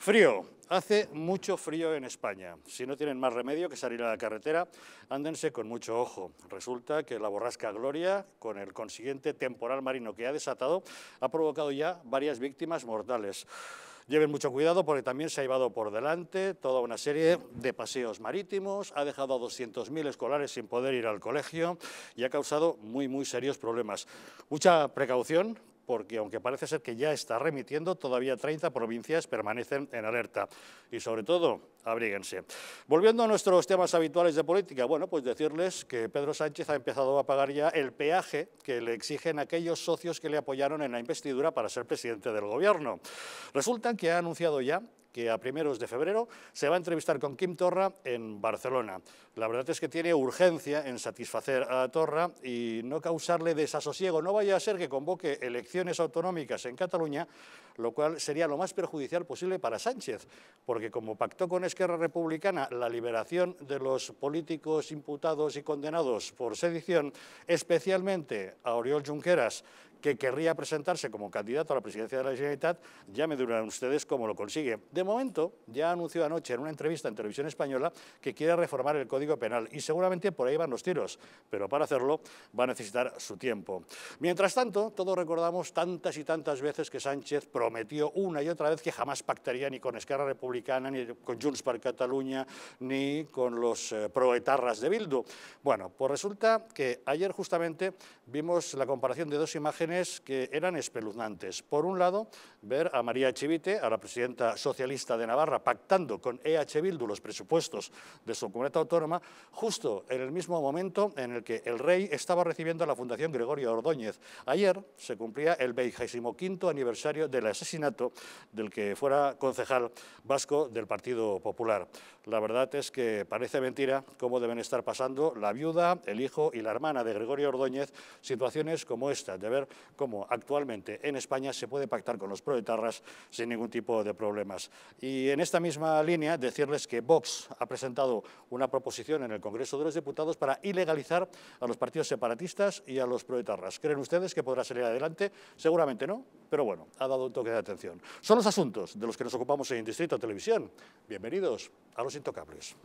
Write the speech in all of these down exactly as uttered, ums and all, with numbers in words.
Frío. Hace mucho frío en España. Si no tienen más remedio que salir a la carretera, ándense con mucho ojo. Resulta que la borrasca Gloria, con el consiguiente temporal marino que ha desatado, ha provocado ya varias víctimas mortales. Lleven mucho cuidado porque también se ha llevado por delante toda una serie de paseos marítimos, ha dejado a doscientos mil escolares sin poder ir al colegio y ha causado muy, muy serios problemas. Mucha precaución, porque aunque parece ser que ya está remitiendo, todavía treinta provincias permanecen en alerta. Y sobre todo, abríguense. Volviendo a nuestros temas habituales de política, bueno, pues decirles que Pedro Sánchez ha empezado a pagar ya el peaje que le exigen aquellos socios que le apoyaron en la investidura para ser presidente del Gobierno. Resulta que ha anunciado ya que a primeros de febrero se va a entrevistar con Quim Torra en Barcelona. La verdad es que tiene urgencia en satisfacer a Torra y no causarle desasosiego. No vaya a ser que convoque elecciones autonómicas en Cataluña, lo cual sería lo más perjudicial posible para Sánchez, porque como pactó con Esquerra Republicana la liberación de los políticos imputados y condenados por sedición, especialmente a Oriol Junqueras, que querría presentarse como candidato a la presidencia de la Generalitat, ya me dirán ustedes cómo lo consigue. De momento, ya anunció anoche en una entrevista en Televisión Española que quiere reformar el Código Penal y seguramente por ahí van los tiros, pero para hacerlo va a necesitar su tiempo. Mientras tanto, todos recordamos tantas y tantas veces que Sánchez prometió una y otra vez que jamás pactaría ni con Esquerra Republicana, ni con Junts per Catalunya, ni con los eh, proetarras de Bildu. Bueno, pues resulta que ayer justamente vimos la comparación de dos imágenes que eran espeluznantes. Por un lado, ver a María Chivite, a la presidenta socialista de Navarra, pactando con E H Bildu los presupuestos de su comunidad autónoma, justo en el mismo momento en el que el rey estaba recibiendo a la Fundación Gregorio Ordóñez. Ayer se cumplía el vigésimo quinto aniversario del asesinato del que fuera concejal vasco del Partido Popular. La verdad es que parece mentira cómo deben estar pasando la viuda, el hijo y la hermana de Gregorio Ordóñez situaciones como esta, de ver cómo actualmente en España se puede pactar con los proetarras sin ningún tipo de problemas. Y en esta misma línea decirles que Vox ha presentado una proposición en el Congreso de los Diputados para ilegalizar a los partidos separatistas y a los proetarras. ¿Creen ustedes que podrá salir adelante? Seguramente no, pero bueno, ha dado un toque de atención. Son los asuntos de los que nos ocupamos en Distrito Televisión. Bienvenidos a Los Intocables.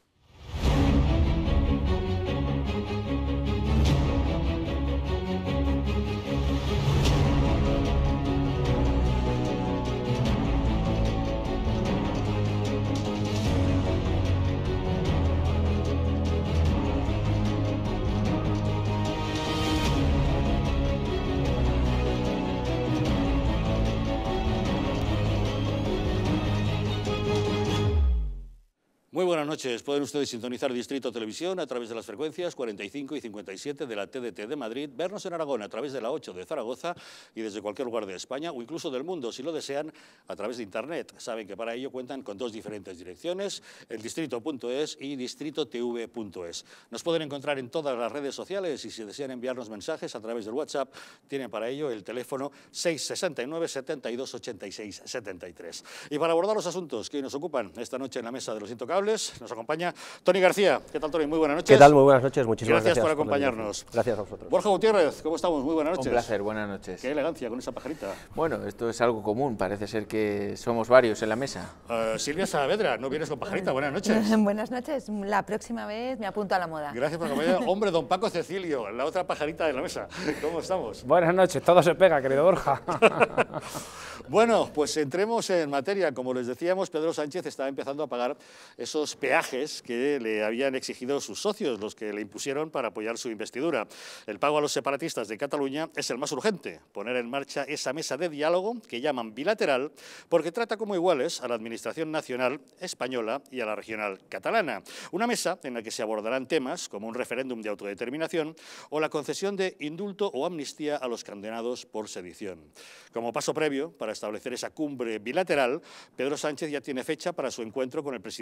Muy buenas noches. Pueden ustedes sintonizar Distrito Televisión a través de las frecuencias cuarenta y cinco y cincuenta y siete de la T D T de Madrid, vernos en Aragón a través de la ocho de Zaragoza y desde cualquier lugar de España o incluso del mundo, si lo desean, a través de Internet. Saben que para ello cuentan con dos diferentes direcciones, el distrito punto es y distrito t v punto es. Nos pueden encontrar en todas las redes sociales y si desean enviarnos mensajes a través del WhatsApp, tienen para ello el teléfono seis sesenta y nueve, setenta y dos, ochenta y seis, setenta y tres. Y para abordar los asuntos que hoy nos ocupan esta noche en la mesa de Los Intocables, nos acompaña Tony García. ¿Qué tal, Tony? Muy buenas noches. ¿Qué tal? Muy buenas noches. Muchísimas gracias, gracias por acompañarnos. Por gracias a vosotros. Borja Gutiérrez, ¿cómo estamos? Muy buenas noches. Un placer, buenas noches. Qué elegancia con esa pajarita. Bueno, esto es algo común, parece ser que somos varios en la mesa. Uh, Silvia Saavedra, ¿no vienes con pajarita? Buenas noches. Buenas noches, la próxima vez me apunto a la moda. Gracias por acompañar. Hombre, don Paco Cecilio, la otra pajarita de la mesa. ¿Cómo estamos? Buenas noches, todo se pega, querido Borja. Bueno, pues entremos en materia. Como les decíamos, Pedro Sánchez está empezando a pagar esos peajes que le habían exigido sus socios, los que le impusieron para apoyar su investidura. El pago a los separatistas de Cataluña es el más urgente, poner en marcha esa mesa de diálogo que llaman bilateral, porque trata como iguales a la Administración Nacional española y a la regional catalana. Una mesa en la que se abordarán temas como un referéndum de autodeterminación o la concesión de indulto o amnistía a los condenados por sedición. Como paso previo para establecer esa cumbre bilateral, Pedro Sánchez ya tiene fecha para su encuentro con el presidente de la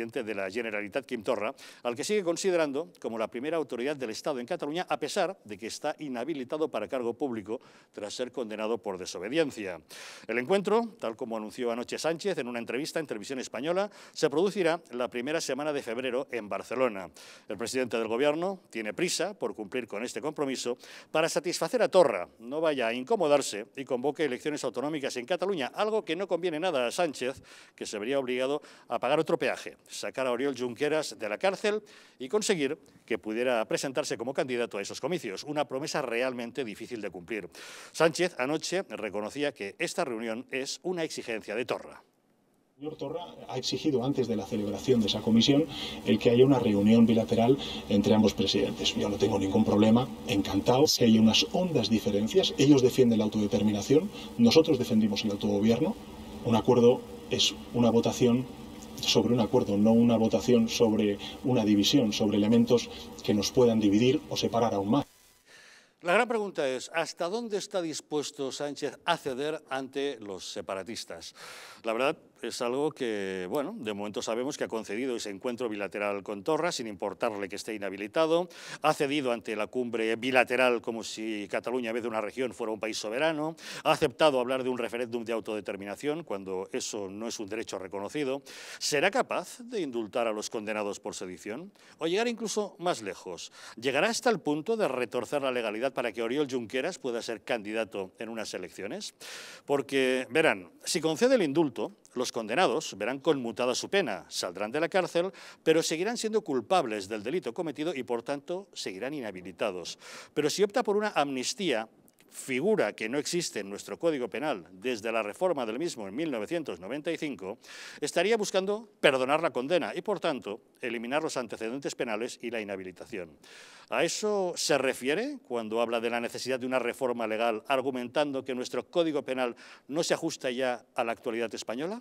la Generalitat Quim Torra, al que sigue considerando como la primera autoridad del Estado en Cataluña, a pesar de que está inhabilitado para cargo público tras ser condenado por desobediencia. El encuentro, tal como anunció anoche Sánchez en una entrevista en Televisión Española, se producirá la primera semana de febrero en Barcelona. El presidente del Gobierno tiene prisa por cumplir con este compromiso para satisfacer a Torra, no vaya a incomodarse y convoque elecciones autonómicas en Cataluña, algo que no conviene nada a Sánchez, que se vería obligado a pagar otro peaje, sacar a Oriol Junqueras de la cárcel y conseguir que pudiera presentarse como candidato a esos comicios, una promesa realmente difícil de cumplir. Sánchez anoche reconocía que esta reunión es una exigencia de Torra. El señor Torra ha exigido antes de la celebración de esa comisión el que haya una reunión bilateral entre ambos presidentes. Yo no tengo ningún problema, encantado. Si hay unas hondas diferencias, ellos defienden la autodeterminación, nosotros defendimos el autogobierno. Un acuerdo es una votación sobre un acuerdo, no una votación sobre una división, sobre elementos que nos puedan dividir o separar aún más. La gran pregunta es, ¿hasta dónde está dispuesto Sánchez a ceder ante los separatistas? La verdad es algo que, bueno, de momento sabemos que ha concedido ese encuentro bilateral con Torra, sin importarle que esté inhabilitado, ha cedido ante la cumbre bilateral como si Cataluña, en vez de una región, fuera un país soberano, ha aceptado hablar de un referéndum de autodeterminación cuando eso no es un derecho reconocido. ¿Será capaz de indultar a los condenados por sedición? ¿O llegar incluso más lejos? ¿Llegará hasta el punto de retorcer la legalidad para que Oriol Junqueras pueda ser candidato en unas elecciones? Porque, verán, si concede el indulto, los condenados verán conmutada su pena, saldrán de la cárcel, pero seguirán siendo culpables del delito cometido y, por tanto, seguirán inhabilitados. Pero si opta por una amnistía, figura que no existe en nuestro Código Penal desde la reforma del mismo en mil novecientos noventa y cinco, estaría buscando perdonar la condena y, por tanto, eliminar los antecedentes penales y la inhabilitación. ¿A eso se refiere cuando habla de la necesidad de una reforma legal, argumentando que nuestro Código Penal no se ajusta ya a la actualidad española?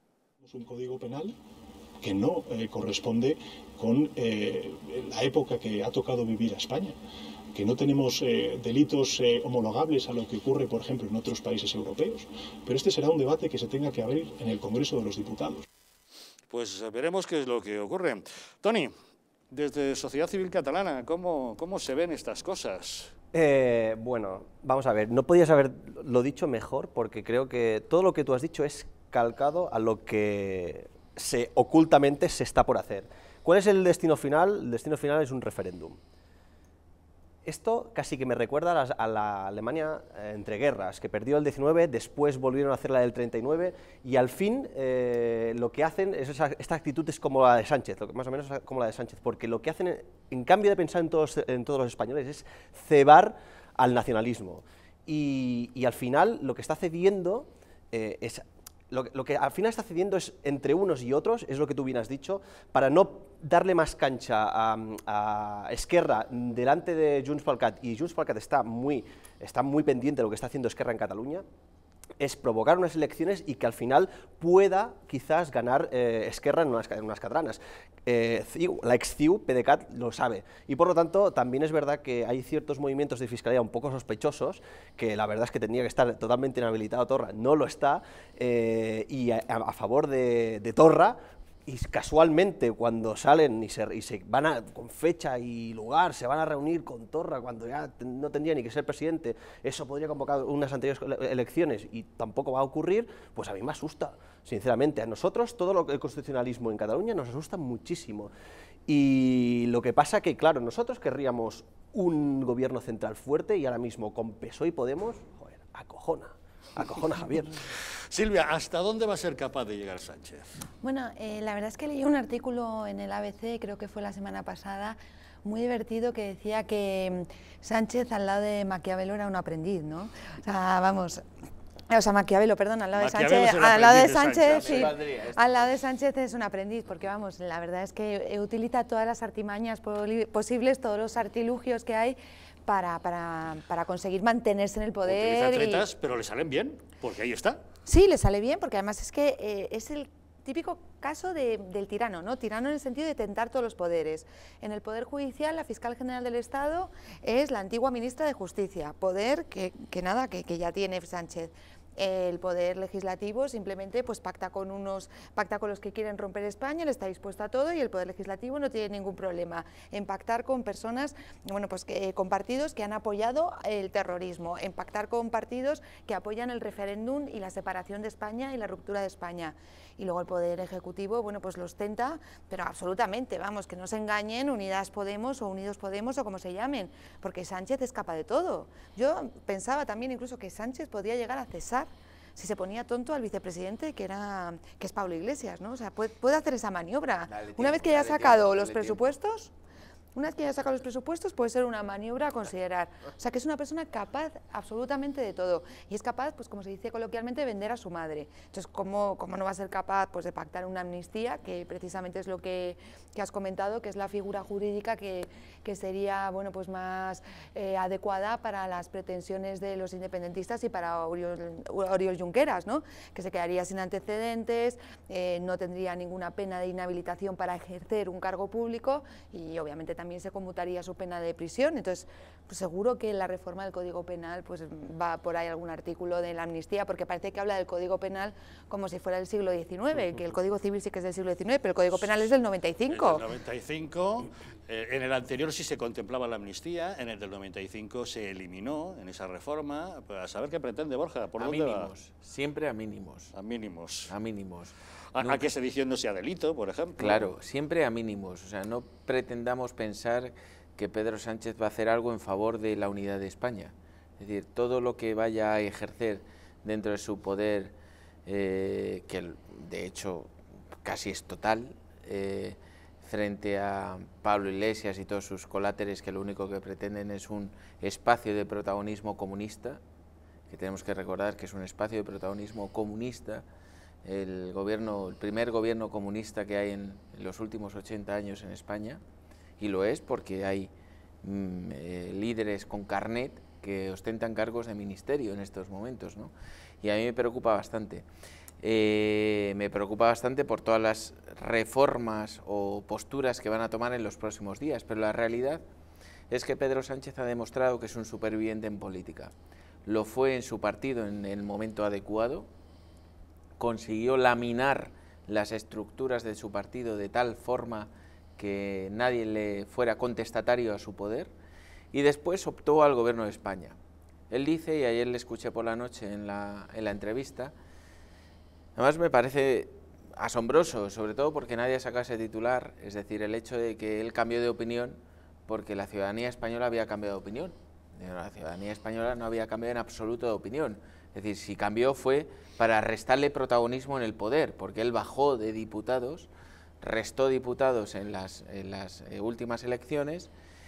Es un Código Penal que no eh, corresponde con eh, la época que ha tocado vivir a España, que no tenemos eh, delitos eh, homologables a lo que ocurre, por ejemplo, en otros países europeos. Pero este será un debate que se tenga que abrir en el Congreso de los Diputados. Pues veremos qué es lo que ocurre. Toni, desde Sociedad Civil Catalana, ¿cómo, cómo se ven estas cosas? Eh, bueno, vamos a ver, no podías haberlo dicho mejor, porque creo que todo lo que tú has dicho es calcado a lo que se, ocultamente se está por hacer. ¿Cuál es el destino final? El destino final es un referéndum. Esto casi que me recuerda a la, a la Alemania eh, entre guerras, que perdió el diecinueve, después volvieron a hacer la del treinta y nueve, y al fin eh, lo que hacen, es esa, esta actitud es como la de Sánchez, lo que, más o menos como la de Sánchez, porque lo que hacen, en, en cambio de pensar en todos, en todos los españoles, es cebar al nacionalismo. Y, y al final lo que está cediendo eh, es... Lo, lo que al final está cediendo es entre unos y otros, es lo que tú bien has dicho, para no darle más cancha a, a Esquerra delante de Junts pel Cat, y Junts pel Cat está muy, está muy pendiente de lo que está haciendo Esquerra en Cataluña, es provocar unas elecciones y que al final pueda quizás ganar eh, Esquerra en unas, en unas catalanas. Eh, la ex-C I U, PDeCAT, lo sabe. Y por lo tanto, también es verdad que hay ciertos movimientos de fiscalía un poco sospechosos, que la verdad es que tendría que estar totalmente inhabilitado Torra, no lo está, eh, y a, a favor de, de Torra. Y casualmente cuando salen y se, y se van a, con fecha y lugar, se van a reunir con Torra cuando ya no tendría ni que ser presidente, eso podría convocar unas anteriores elecciones y tampoco va a ocurrir, pues a mí me asusta, sinceramente. A nosotros todo lo, el constitucionalismo en Cataluña nos asusta muchísimo. Y lo que pasa que, claro, nosotros querríamos un gobierno central fuerte y ahora mismo con P S O E y Podemos, joder, acojona. Acojona, Javier. Silvia, ¿hasta dónde va a ser capaz de llegar Sánchez? Bueno, eh, la verdad es que leí un artículo en el A B C, creo que fue la semana pasada, muy divertido, que decía que Sánchez al lado de Maquiavelo era un aprendiz, ¿no? O sea, vamos... O sea, Maquiavelo, perdón, al lado de Sánchez, al lado de Sánchez, sí, al lado de Sánchez es un aprendiz, porque vamos, la verdad es que utiliza todas las artimañas posibles, todos los artilugios que hay para, para, para conseguir mantenerse en el poder. Utiliza tretas, y... pero le salen bien, porque ahí está. Sí, le sale bien, porque además es que eh, es el típico caso de, del tirano, ¿no? Tirano en el sentido de tentar todos los poderes. En el Poder Judicial, la Fiscal General del Estado es la antigua ministra de Justicia, poder que, que nada, que, que ya tiene Sánchez. El poder legislativo simplemente pues pacta con unos, pacta con los que quieren romper España, él está dispuesto a todo y el poder legislativo no tiene ningún problema en pactar con personas, bueno, pues que, con partidos que han apoyado el terrorismo, en pactar con partidos que apoyan el referéndum y la separación de España y la ruptura de España. Y luego el poder ejecutivo, bueno, pues lo ostenta, pero absolutamente, vamos, que no se engañen Unidas Podemos o Unidos Podemos o como se llamen, porque Sánchez es capaz de todo. Yo pensaba también incluso que Sánchez podría llegar a cesar si se ponía tonto al vicepresidente, que era que es Pablo Iglesias, ¿no? O sea, puede, puede hacer esa maniobra. Dale tiempo, una vez que haya dale sacado tiempo, los dale presupuestos, una vez que haya sacado los presupuestos, puede ser una maniobra a considerar. O sea, que es una persona capaz absolutamente de todo. Y es capaz, pues como se dice coloquialmente, de vender a su madre. Entonces, ¿cómo, cómo no va a ser capaz pues, de pactar una amnistía, que precisamente es lo que, que has comentado, que es la figura jurídica que, que sería bueno, pues más eh, adecuada para las pretensiones de los independentistas y para Oriol, Oriol Junqueras, ¿no? Que se quedaría sin antecedentes, eh, no tendría ninguna pena de inhabilitación para ejercer un cargo público y obviamente también también se conmutaría su pena de prisión. Entonces, pues seguro que en la reforma del Código Penal pues va por ahí algún artículo de la amnistía, porque parece que habla del Código Penal como si fuera del siglo diecinueve, que el Código Civil sí que es del siglo diecinueve, pero el Código Penal es del noventa y cinco. En el noventa y cinco, eh, en el anterior sí se contemplaba la amnistía, en el del noventa y cinco se eliminó en esa reforma. A saber qué pretende Borja, ¿por a dónde mínimos, va? siempre a mínimos. A mínimos. A mínimos. A, Nunca... a que sedición no sea delito, por ejemplo. Claro, siempre a mínimos. O sea, no pretendamos pensar que Pedro Sánchez va a hacer algo en favor de la unidad de España. Es decir, todo lo que vaya a ejercer dentro de su poder, eh, que de hecho casi es total, eh, frente a Pablo Iglesias y todos sus coláteres, que lo único que pretenden es un espacio de protagonismo comunista, que tenemos que recordar que es un espacio de protagonismo comunista. El gobierno, el primer gobierno comunista que hay en, en los últimos ochenta años en España, y lo es porque hay mm, eh, líderes con carnet que ostentan cargos de ministerio en estos momentos, ¿no? Y a mí me preocupa bastante. Eh, me preocupa bastante por todas las reformas o posturas que van a tomar en los próximos días, pero la realidad es que Pedro Sánchez ha demostrado que es un superviviente en política. Lo fue en su partido en el momento adecuado, consiguió laminar las estructuras de su partido de tal forma que nadie le fuera contestatario a su poder, y después optó al gobierno de España. Él dice, y ayer le escuché por la noche en la, en la entrevista, además me parece asombroso, sobre todo porque nadie saca ese titular, es decir, el hecho de que él cambió de opinión porque la ciudadanía española había cambiado de opinión. La ciudadanía española no había cambiado en absoluto de opinión. Es decir, si cambió fue para restarle protagonismo en el poder, porque él bajó de diputados, restó diputados en las, en las eh, últimas elecciones,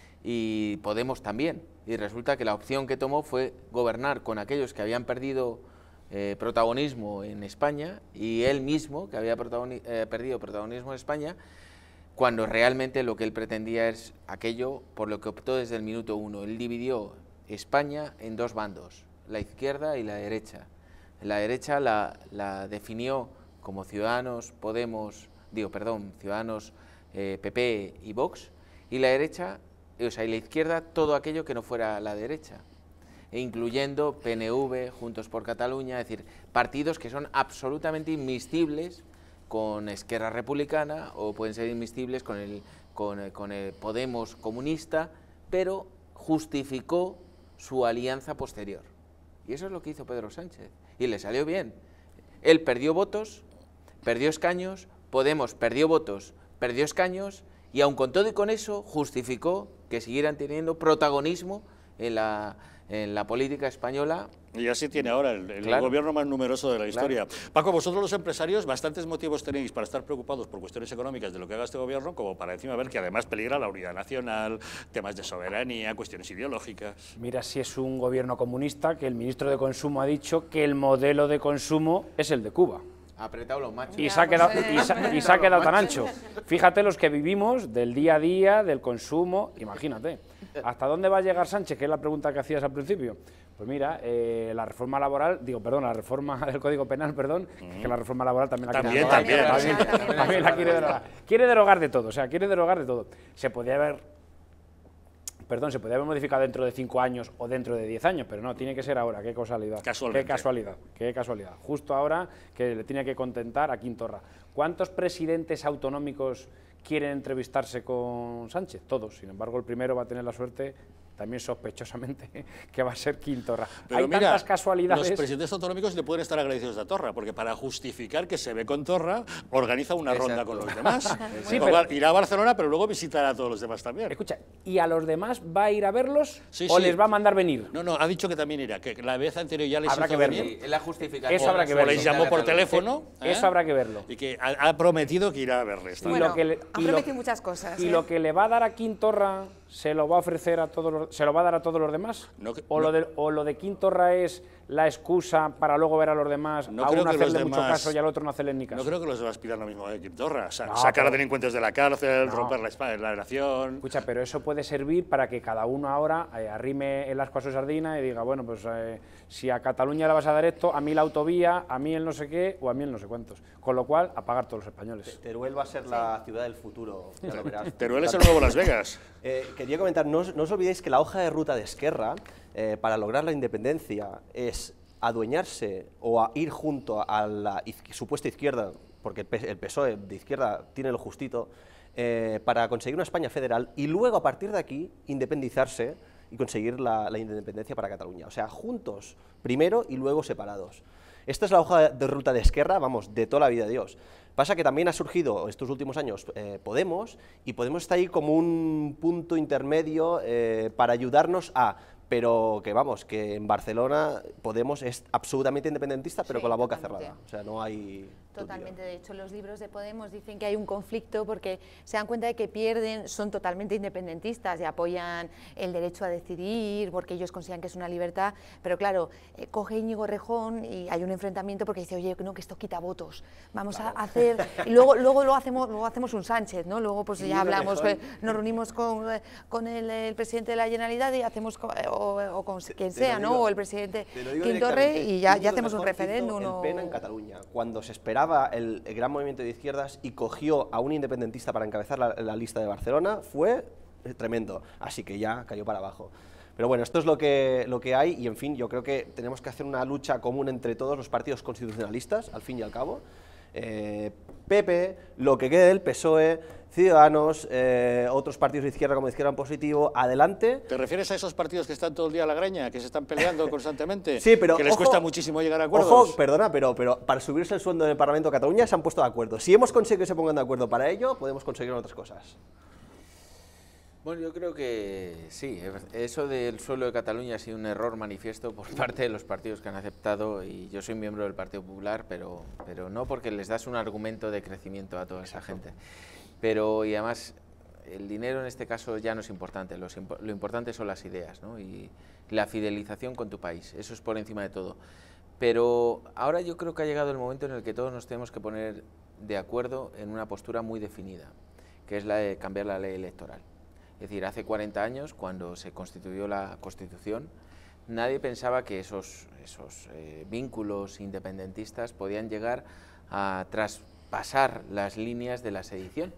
y Podemos también. Y resulta que la opción que tomó fue gobernar con aquellos que habían perdido eh, protagonismo en España, y él mismo, que había protagoni- eh, perdido protagonismo en España, cuando realmente lo que él pretendía es aquello por lo que optó desde el minuto uno. Él dividió España en dos bandos, la izquierda y la derecha. La derecha la, la definió como Ciudadanos, Podemos, digo, perdón, Ciudadanos, eh, P P y Vox, y la derecha, o sea, y la izquierda, todo aquello que no fuera la derecha, e incluyendo P N V, Juntos por Cataluña, es decir, partidos que son absolutamente inmiscibles con Esquerra Republicana, o pueden ser inmiscibles con el, con, con el Podemos comunista, pero justificó su alianza posterior. Y eso es lo que hizo Pedro Sánchez, y le salió bien. Él perdió votos, perdió escaños, Podemos perdió votos, perdió escaños, y aun con todo y con eso justificó que siguieran teniendo protagonismo en la, en la política española. Y así tiene ahora el, el Claro. gobierno más numeroso de la historia. Claro. Paco, vosotros los empresarios bastantes motivos tenéis para estar preocupados por cuestiones económicas de lo que haga este gobierno, como para encima ver que además peligra la unidad nacional, temas de soberanía, cuestiones ideológicas. Mira si es un gobierno comunista, que el ministro de Consumo ha dicho que el modelo de consumo es el de Cuba. Ha apretado los machos. Y se ha quedado, y se, y se ha quedado tan ancho. Fíjate los que vivimos del día a día, del consumo, imagínate. ¿Hasta dónde va a llegar Sánchez? Que es la pregunta que hacías al principio. Pues mira, eh, la reforma laboral, digo, perdón, la reforma del Código Penal, perdón, mm. que la reforma laboral también la también, quiere derogar. También, también, también, también la quiere derogar. Quiere derogar de todo, o sea, quiere derogar de todo. Se podría haber perdón, se podría haber modificado dentro de cinco años o dentro de diez años, pero no, tiene que ser ahora, qué casualidad. Casualmente. Qué casualidad, qué casualidad. Justo ahora que le tiene que contentar a Quintorra. ¿Cuántos presidentes autonómicos quieren entrevistarse con Sánchez? Todos. Sin embargo, el primero va a tener la suerte, también sospechosamente, que va a ser Quintorra. Pero Hay mira, tantas casualidades. los presidentes autonómicos le pueden estar agradecidos a Torra, porque para justificar que se ve con Torra, organiza una Exacto. ronda con los demás. Sí, Con lo cual, pero- irá a Barcelona, pero luego visitará a todos los demás también. Escucha, ¿y a los demás va a ir a verlos Sí, o sí. les va a mandar venir? No, no, ha dicho que también irá, que la vez anterior ya les Habrá hizo que verlo. venir. Sí, la justificación. Eso habrá que O verlo. les llamó por teléfono. ¿eh? Eso habrá que verlo. Y que ha, ha prometido que irá a verles. Y también. Bueno, lo que le, han y lo- prometido muchas cosas, Y ¿eh? lo que le va a dar a Quintorra se lo va a ofrecer a todos los, se lo va a dar a todos los demás. No que- o, no. lo de, o lo de Quintorra es la excusa para luego ver a los demás, No a creo uno que los hacerle mucho demás- caso y al otro no hacerle ni caso. No creo que los demás pidan lo mismo de Quintorra. Sa- No, sacar a pero- delincuentes de la cárcel, No. romper la, espa- la nación. Escucha, pero eso puede servir para que cada uno ahora eh, arrime el asco a su sardina y diga, bueno, pues eh, si a Cataluña le vas a dar esto, a mí la autovía, a mí el no sé qué o a mí el no sé cuántos. Con lo cual, a pagar todos los españoles. Teruel va a ser la ciudad del futuro, ya lo verás. Teruel es el nuevo Las Vegas. Eh, quería comentar, no os, no os olvidéis que la hoja de ruta de Esquerra eh, para lograr la independencia es adueñarse o a ir junto a la iz- supuesta izquierda, porque el, P- el P S O E de izquierda tiene lo justito, eh, para conseguir una España federal y luego a partir de aquí independizarse y conseguir la, la independencia para Cataluña. O sea, juntos primero y luego separados. Esta es la hoja de ruta de Esquerra, vamos, de toda la vida de Dios. Pasa que también ha surgido estos últimos años eh, Podemos, y Podemos está ahí como un punto intermedio eh, para ayudarnos a... Pero que vamos, que en Barcelona Podemos es absolutamente independentista, pero Sí, con la boca totalmente. cerrada. O sea, no hay... Totalmente, de hecho los libros de Podemos dicen que hay un conflicto porque se dan cuenta de que pierden, son totalmente independentistas y apoyan el derecho a decidir porque ellos consideran que es una libertad, pero claro, eh, coge Íñigo Rejón y hay un enfrentamiento porque dice, oye, no, que esto quita votos, vamos a hacer, y luego, luego lo hacemos, luego hacemos un Sánchez, ¿no? Luego pues ya Íñigo hablamos, Errejón. eh, nos reunimos con, eh, con el, el presidente de la Generalitat y hacemos, co- eh, o, o con quien Te lo sea, digo- ¿no? O el presidente te lo digo Quintorre directamente. y ya, ya Íñigo hacemos un Errejón hizo referéndum. el o- pena en Cataluña, cuando se esperaba el, el gran movimiento de izquierdas y cogió a un independentista para encabezar la, la lista de Barcelona, fue tremendo. Así que ya cayó para abajo. Pero bueno, esto es lo que, lo que hay y en fin, yo creo que tenemos que hacer una lucha común entre todos los partidos constitucionalistas, al fin y al cabo. Eh, P P, lo que quede del P S O E, Ciudadanos, eh, otros partidos de izquierda como Izquierda en Positivo, adelante. ¿Te refieres a esos partidos que están todo el día a la greña, que se están peleando constantemente? Sí, pero que les ojo, cuesta muchísimo llegar a acuerdos. Ojo, perdona, pero, pero para subirse el sueldo en el Parlamento de Cataluña se han puesto de acuerdo. Si hemos conseguido que se pongan de acuerdo para ello, podemos conseguir otras cosas. Bueno, yo creo que sí, eso del suelo de Cataluña ha sido un error manifiesto por parte de los partidos que han aceptado, y yo soy miembro del Partido Popular, pero, pero no porque les das un argumento de crecimiento a toda esa gente. Pero, y además, el dinero en este caso ya no es importante, los impo- lo importante son las ideas, ¿no? Y la fidelización con tu país, eso es por encima de todo. Pero ahora yo creo que ha llegado el momento en el que todos nos tenemos que poner de acuerdo en una postura muy definida, que es la de cambiar la ley electoral. Es decir, hace cuarenta años, cuando se constituyó la Constitución, nadie pensaba que esos, esos eh, vínculos independentistas podían llegar a traspasar las líneas de la sedición.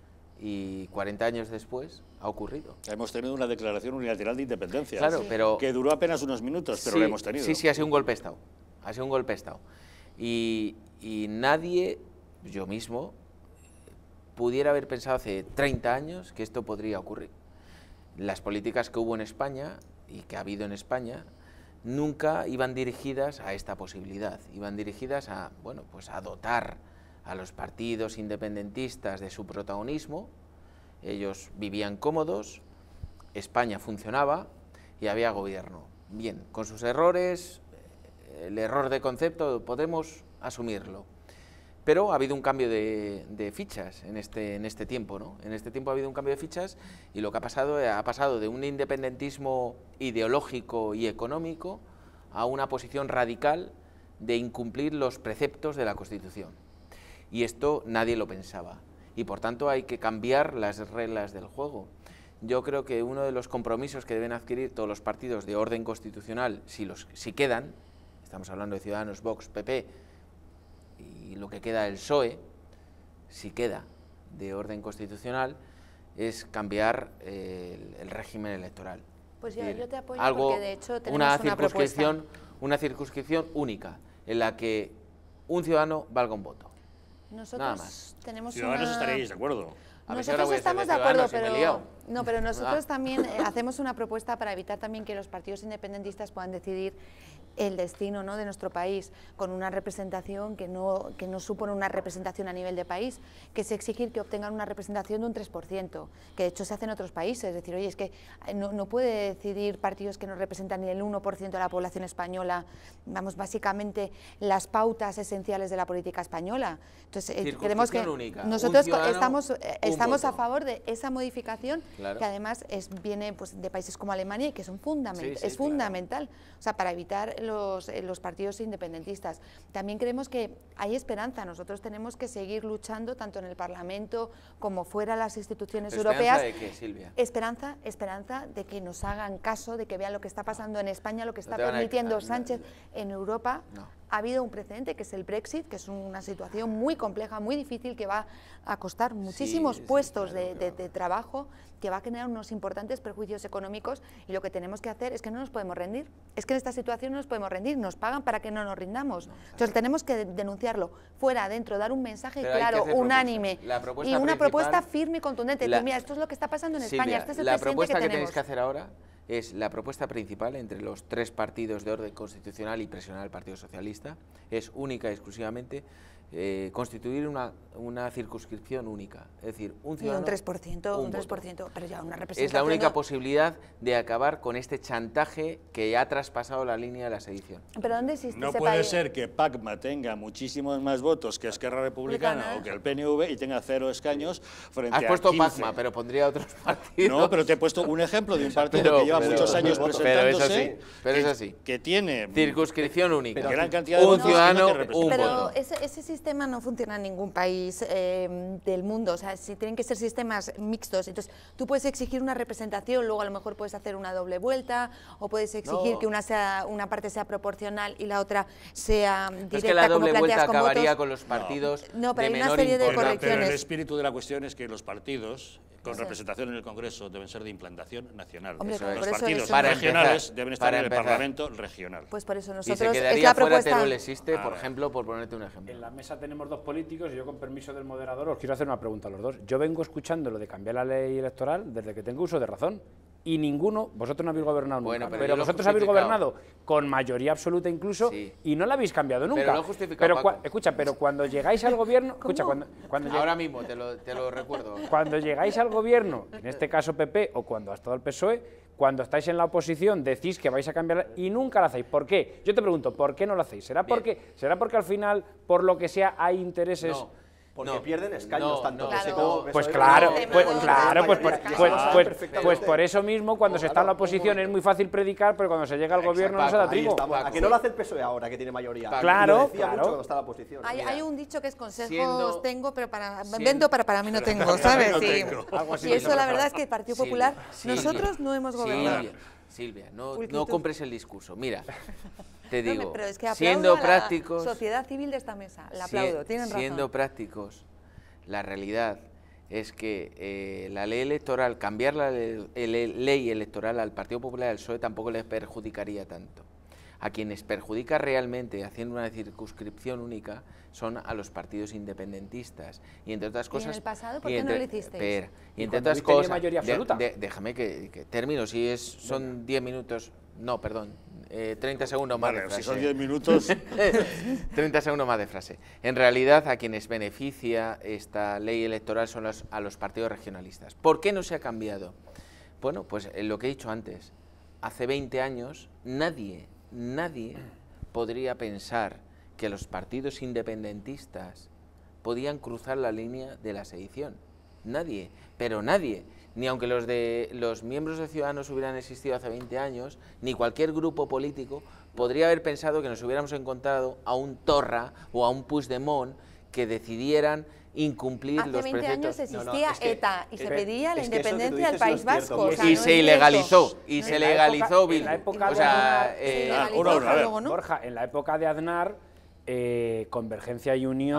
Y cuarenta años después ha ocurrido. Hemos tenido una declaración unilateral de independencia. Claro, pero... Que duró apenas unos minutos, pero sí, lo hemos tenido. Sí, sí, ha sido un golpe de Estado. Ha sido un golpe de Estado. Y, y nadie, yo mismo, pudiera haber pensado hace treinta años que esto podría ocurrir. Las políticas que hubo en España y que ha habido en España nunca iban dirigidas a esta posibilidad. Iban dirigidas a, bueno, pues a dotar a los partidos independentistas de su protagonismo. Ellos vivían cómodos, España funcionaba y había gobierno. Bien, con sus errores, el error de concepto podemos asumirlo. Pero ha habido un cambio de, de fichas en este, en este tiempo, ¿no? En este tiempo ha habido un cambio de fichas y lo que ha pasado, ha pasado de un independentismo ideológico y económico a una posición radical de incumplir los preceptos de la Constitución. Y esto nadie lo pensaba. Y por tanto hay que cambiar las reglas del juego. Yo creo que uno de los compromisos que deben adquirir todos los partidos de orden constitucional, si, los, si quedan, estamos hablando de Ciudadanos, Vox, P P, y lo que queda del P S O E, si queda de orden constitucional, es cambiar eh, el, el régimen electoral. Pues yo, decir, yo te apoyo algo, porque de hecho tenemos una una circunscripción, propuesta. una circunscripción única, en la que un ciudadano valga un voto. Nosotros Nada más. tenemos Ciudadanos una... estaréis de acuerdo. A ver si ahora Nosotros voy a ser estamos de de acuerdo, Ciudadanos y me he pero liado. no, pero nosotros Ah. también eh, hacemos una propuesta para evitar también que los partidos independentistas puedan decidir el destino, ¿no?, de nuestro país, con una representación que no, que no supone una representación a nivel de país, que es exigir que obtengan una representación de un tres por ciento, que de hecho se hace en otros países. Es decir, oye, es que no, no puede decidir partidos que no representan ni el uno por ciento de la población española, vamos, básicamente las pautas esenciales de la política española. Entonces, eh, queremos que única, nosotros un ciudadano, estamos, eh, estamos a voto. favor de esa modificación, Claro. que además es, viene pues, de países como Alemania y que son fundament Sí, sí, es claro. fundamental, o sea, para evitar los, eh, los partidos independentistas. También creemos que hay esperanza, nosotros tenemos que seguir luchando tanto en el Parlamento como fuera de las instituciones ¿Esperanza europeas. de qué, Silvia? Esperanza, esperanza de que nos hagan caso, de que vean lo que está pasando en España, lo que está te van a- permitiendo no, Sánchez en Europa. No. Ha habido un precedente que es el Brexit, que es una situación muy compleja, muy difícil, que va a costar muchísimos sí, puestos claro, de, de- claro. de trabajo, que va a generar unos importantes perjuicios económicos, y lo que tenemos que hacer es que no nos podemos rendir. Es que en esta situación no nos podemos rendir, nos pagan para que no nos rindamos. Entonces tenemos que denunciarlo fuera, dentro, dar un mensaje Pero hay que claro, hacer unánime, propuestas. La propuesta y una principal- propuesta firme y contundente. La- Decir, mira, esto es lo que está pasando en Silvia, España, este es el la presidente propuesta que que, tenemos. tenéis que hacer ahora es la propuesta principal entre los tres partidos de orden constitucional y presionar al Partido Socialista, es única y exclusivamente eh, constituir una, una circunscripción única, es decir, un Y ciudadano, un tres por ciento, un un tres por voto. ciento, pero ya una representación. Es la única no- posibilidad de acabar con este chantaje que ya ha traspasado la línea de la sedición. ¿Pero dónde existe No ese puede país? ser que Pacma tenga muchísimos más votos que Esquerra Republicana Republicana. o que el P N V y tenga cero escaños frente Has a puesto quince. Pacma, pero pondría otros partidos. No, pero te he puesto un ejemplo de un partido Pero- que lleva pero- muchos años pero es presentándose, así, pero que, es así. que tiene Circunscripción única. gran cantidad de un votos y no ciudadano, te representa. un Pero voto. ese, ese sistema no funciona en ningún país eh, del mundo, o sea, si tienen que ser sistemas mixtos, entonces tú puedes exigir una representación, luego a lo mejor puedes hacer una doble vuelta, o puedes exigir No. que una, sea, una parte sea proporcional y la otra sea directa, Es que la como doble vuelta planteas con acabaría votos. con los partidos No, pero de hay una menor serie de Pero- importancia. pero el correcciones. espíritu de la cuestión es que los partidos con Eso. representación en el Congreso deben ser de implantación nacional. Hombre, Eso claro, es. Los por eso partidos eso Para no- regionales empezar, deben estar para en el empezar. Parlamento regional. Pues por eso Y nosotros se es quedaría la fuera propuesta. Teruel existe, Ah, por vale. ejemplo, por ponerte un ejemplo. En la mesa tenemos dos políticos y yo, con permiso del moderador, os quiero hacer una pregunta a los dos. Yo vengo escuchando lo de cambiar la ley electoral desde que tengo uso de razón. Y ninguno, vosotros no habéis gobernado nunca, Bueno, pero pero, yo lo he vosotros habéis justificado. gobernado con mayoría absoluta incluso, Sí. y no la habéis cambiado nunca. Pero lo he justificado, Pero cua- Paco. escucha, pero cuando llegáis al gobierno, escucha, cuando, cuando lleg- Ahora mismo te lo, te lo recuerdo. cuando llegáis al gobierno, en este caso P P, o cuando ha estado el P S O E, cuando estáis en la oposición decís que vais a cambiar y nunca lo hacéis. ¿Por qué? Yo te pregunto, ¿por qué no lo hacéis? ¿Será Bien. porque, será porque al final, por lo que sea, hay intereses? No. Porque No, pierden escaños no, tanto no, P S Claro. como P S O E. Pues No, claro, no, pues no, no, claro, no, pues, no, por, no, pues, no, pues, no, pues, perfectamente. pues por eso mismo, cuando se está en la Claro, un oposición es momento. muy fácil predicar, pero cuando se llega al gobierno no se da Paco, Ahí trigo. estamos. ¿A Paco. que no lo hace el P S O E ahora, que tiene mayoría? Paco. Claro, Lo decía claro. mucho cuando estaba en la oposición. Hay, Mira, hay un dicho que es consejos siendo- tengo, pero para siendo- vendo, pero para mí no tengo, ¿sabes? no Sí. tengo. Algo así Y eso no la pasa. verdad es que el Partido Silvia, Popular, Silvia, nosotros no hemos gobernado. Silvia, Silvia, no, Pulcritud. no compres el discurso. Mira, te No, digo, pero es que aplaudo siendo a la prácticos, sociedad civil de esta mesa, la si- aplaudo, tienen siendo razón. prácticos, la realidad es que eh, la ley electoral, cambiar la le- el- ley electoral al Partido Popular y al P S O E tampoco les perjudicaría tanto. A quienes perjudica realmente haciendo una circunscripción única son a los partidos independentistas. Y entre otras ¿Y en cosas... el pasado por y qué no entre- lo hicisteis? espera, y Y entre cuando otras habéis tenido cosas... mayoría de- absoluta. de- déjame que, que termino, si es son diez minutos... No, perdón, eh, treinta segundos más Vale, de si frase. son diez minutos, treinta segundos más de frase. En realidad, a quienes beneficia esta ley electoral son los, a los partidos regionalistas. ¿Por qué no se ha cambiado? Bueno, pues eh, lo que he dicho antes. Hace veinte años nadie, nadie podría pensar que los partidos independentistas podían cruzar la línea de la sedición. Nadie, pero nadie. Ni aunque los, de, los miembros de Ciudadanos hubieran existido hace veinte años, ni cualquier grupo político podría haber pensado que nos hubiéramos encontrado a un Torra o a un Puigdemont que decidieran incumplir Hace los veinte preceptos. años No, no, existía es que- ETA y es se que- pedía la es que eso que tú independencia del dices no País es cierto. Vasco. o Y sea, y no se es ilegalizó, cierto. y No se es- la legalizó época- Bildu. en la época O de sea, Aznar, eh, se Ah, legalizó, una hora, a ver. luego no. Borja, en la época de Aznar, eh, Convergencia y Unión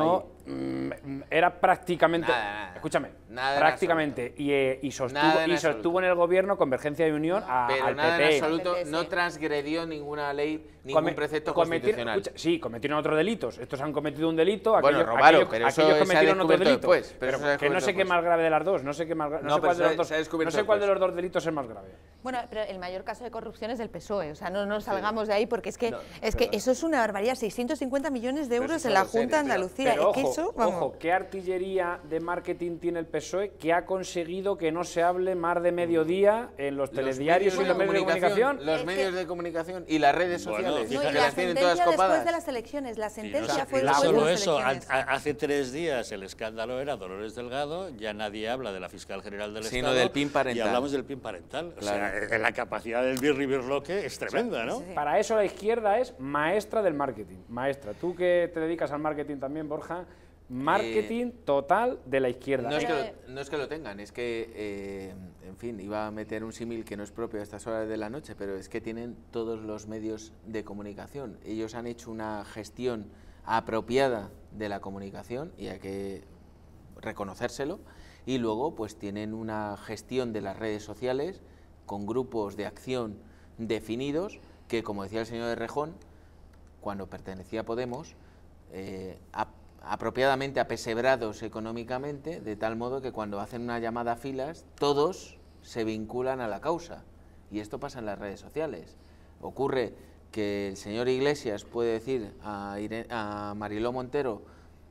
mm, era prácticamente, Nada, nada. escúchame, Nada en prácticamente, y, eh, y sostuvo, Nada en y sostuvo absoluto. en el gobierno Convergencia y Unión a, Pero al nada P P. en absoluto, P P, no sí. transgredió ninguna ley, ningún Come- precepto cometieron- constitucional. escucha, sí, cometieron otros delitos. Estos han cometido un delito, Bueno, aquellos, robaron, aquellos- pero eso aquellos se ha cometieron otro descubierto delito. después, pero Pero eso se ha que no sé descubierto qué después. más grave de las dos, no sé qué más gra- no No, sé pero cuál de se ha- los dos, se ha descubierto no sé cuál de después. los dos delitos es más grave. Bueno, pero el mayor caso de corrupción es del P S O E, o sea, no nos salgamos de ahí porque es que, No, es que pero- eso es una barbaridad, seiscientos cincuenta millones de Pero euros eso en es la algo serio, Junta de pero- Andalucía. Pero es que ojo, eso, vamos. ojo, ¿qué artillería de marketing tiene el P S O E que ha conseguido que no se hable más de mediodía en los telediarios y los medios de comunicación? Los Es medios que- de comunicación y las redes Bueno, sociales, fíjate. No, y que la las tienen todas sentencia después copadas. de las elecciones, la Y no, sentencia sé- fue y no después de solo las eso, a- elecciones. a- hace tres días el escándalo era Dolores Delgado, ya nadie habla de la fiscal general del Sino Estado. del PIN parental. Y hablamos del PIN parental. O sea, Claro. eh, la capacidad del birri birloque es tremenda, ¿no? sí, sí. Para eso la izquierda es maestra del marketing. Maestra, tú que te dedicas al marketing también, Borja, marketing total de la izquierda. No es, que Eh, lo, no es que lo tengan, es que, eh, en fin, iba a meter un símil que no es propio a estas horas de la noche, pero es que tienen todos los medios de comunicación. Ellos han hecho una gestión apropiada de la comunicación y hay que reconocérselo. Y luego, pues tienen una gestión de las redes sociales con grupos de acción definidos que, como decía el señor de Rejón, cuando pertenecía a Podemos, eh, ap- apropiadamente apesebrados económicamente, de tal modo que cuando hacen una llamada a filas, todos se vinculan a la causa. Y esto pasa en las redes sociales. Ocurre que el señor Iglesias puede decir a, Ire- a Mariló Montero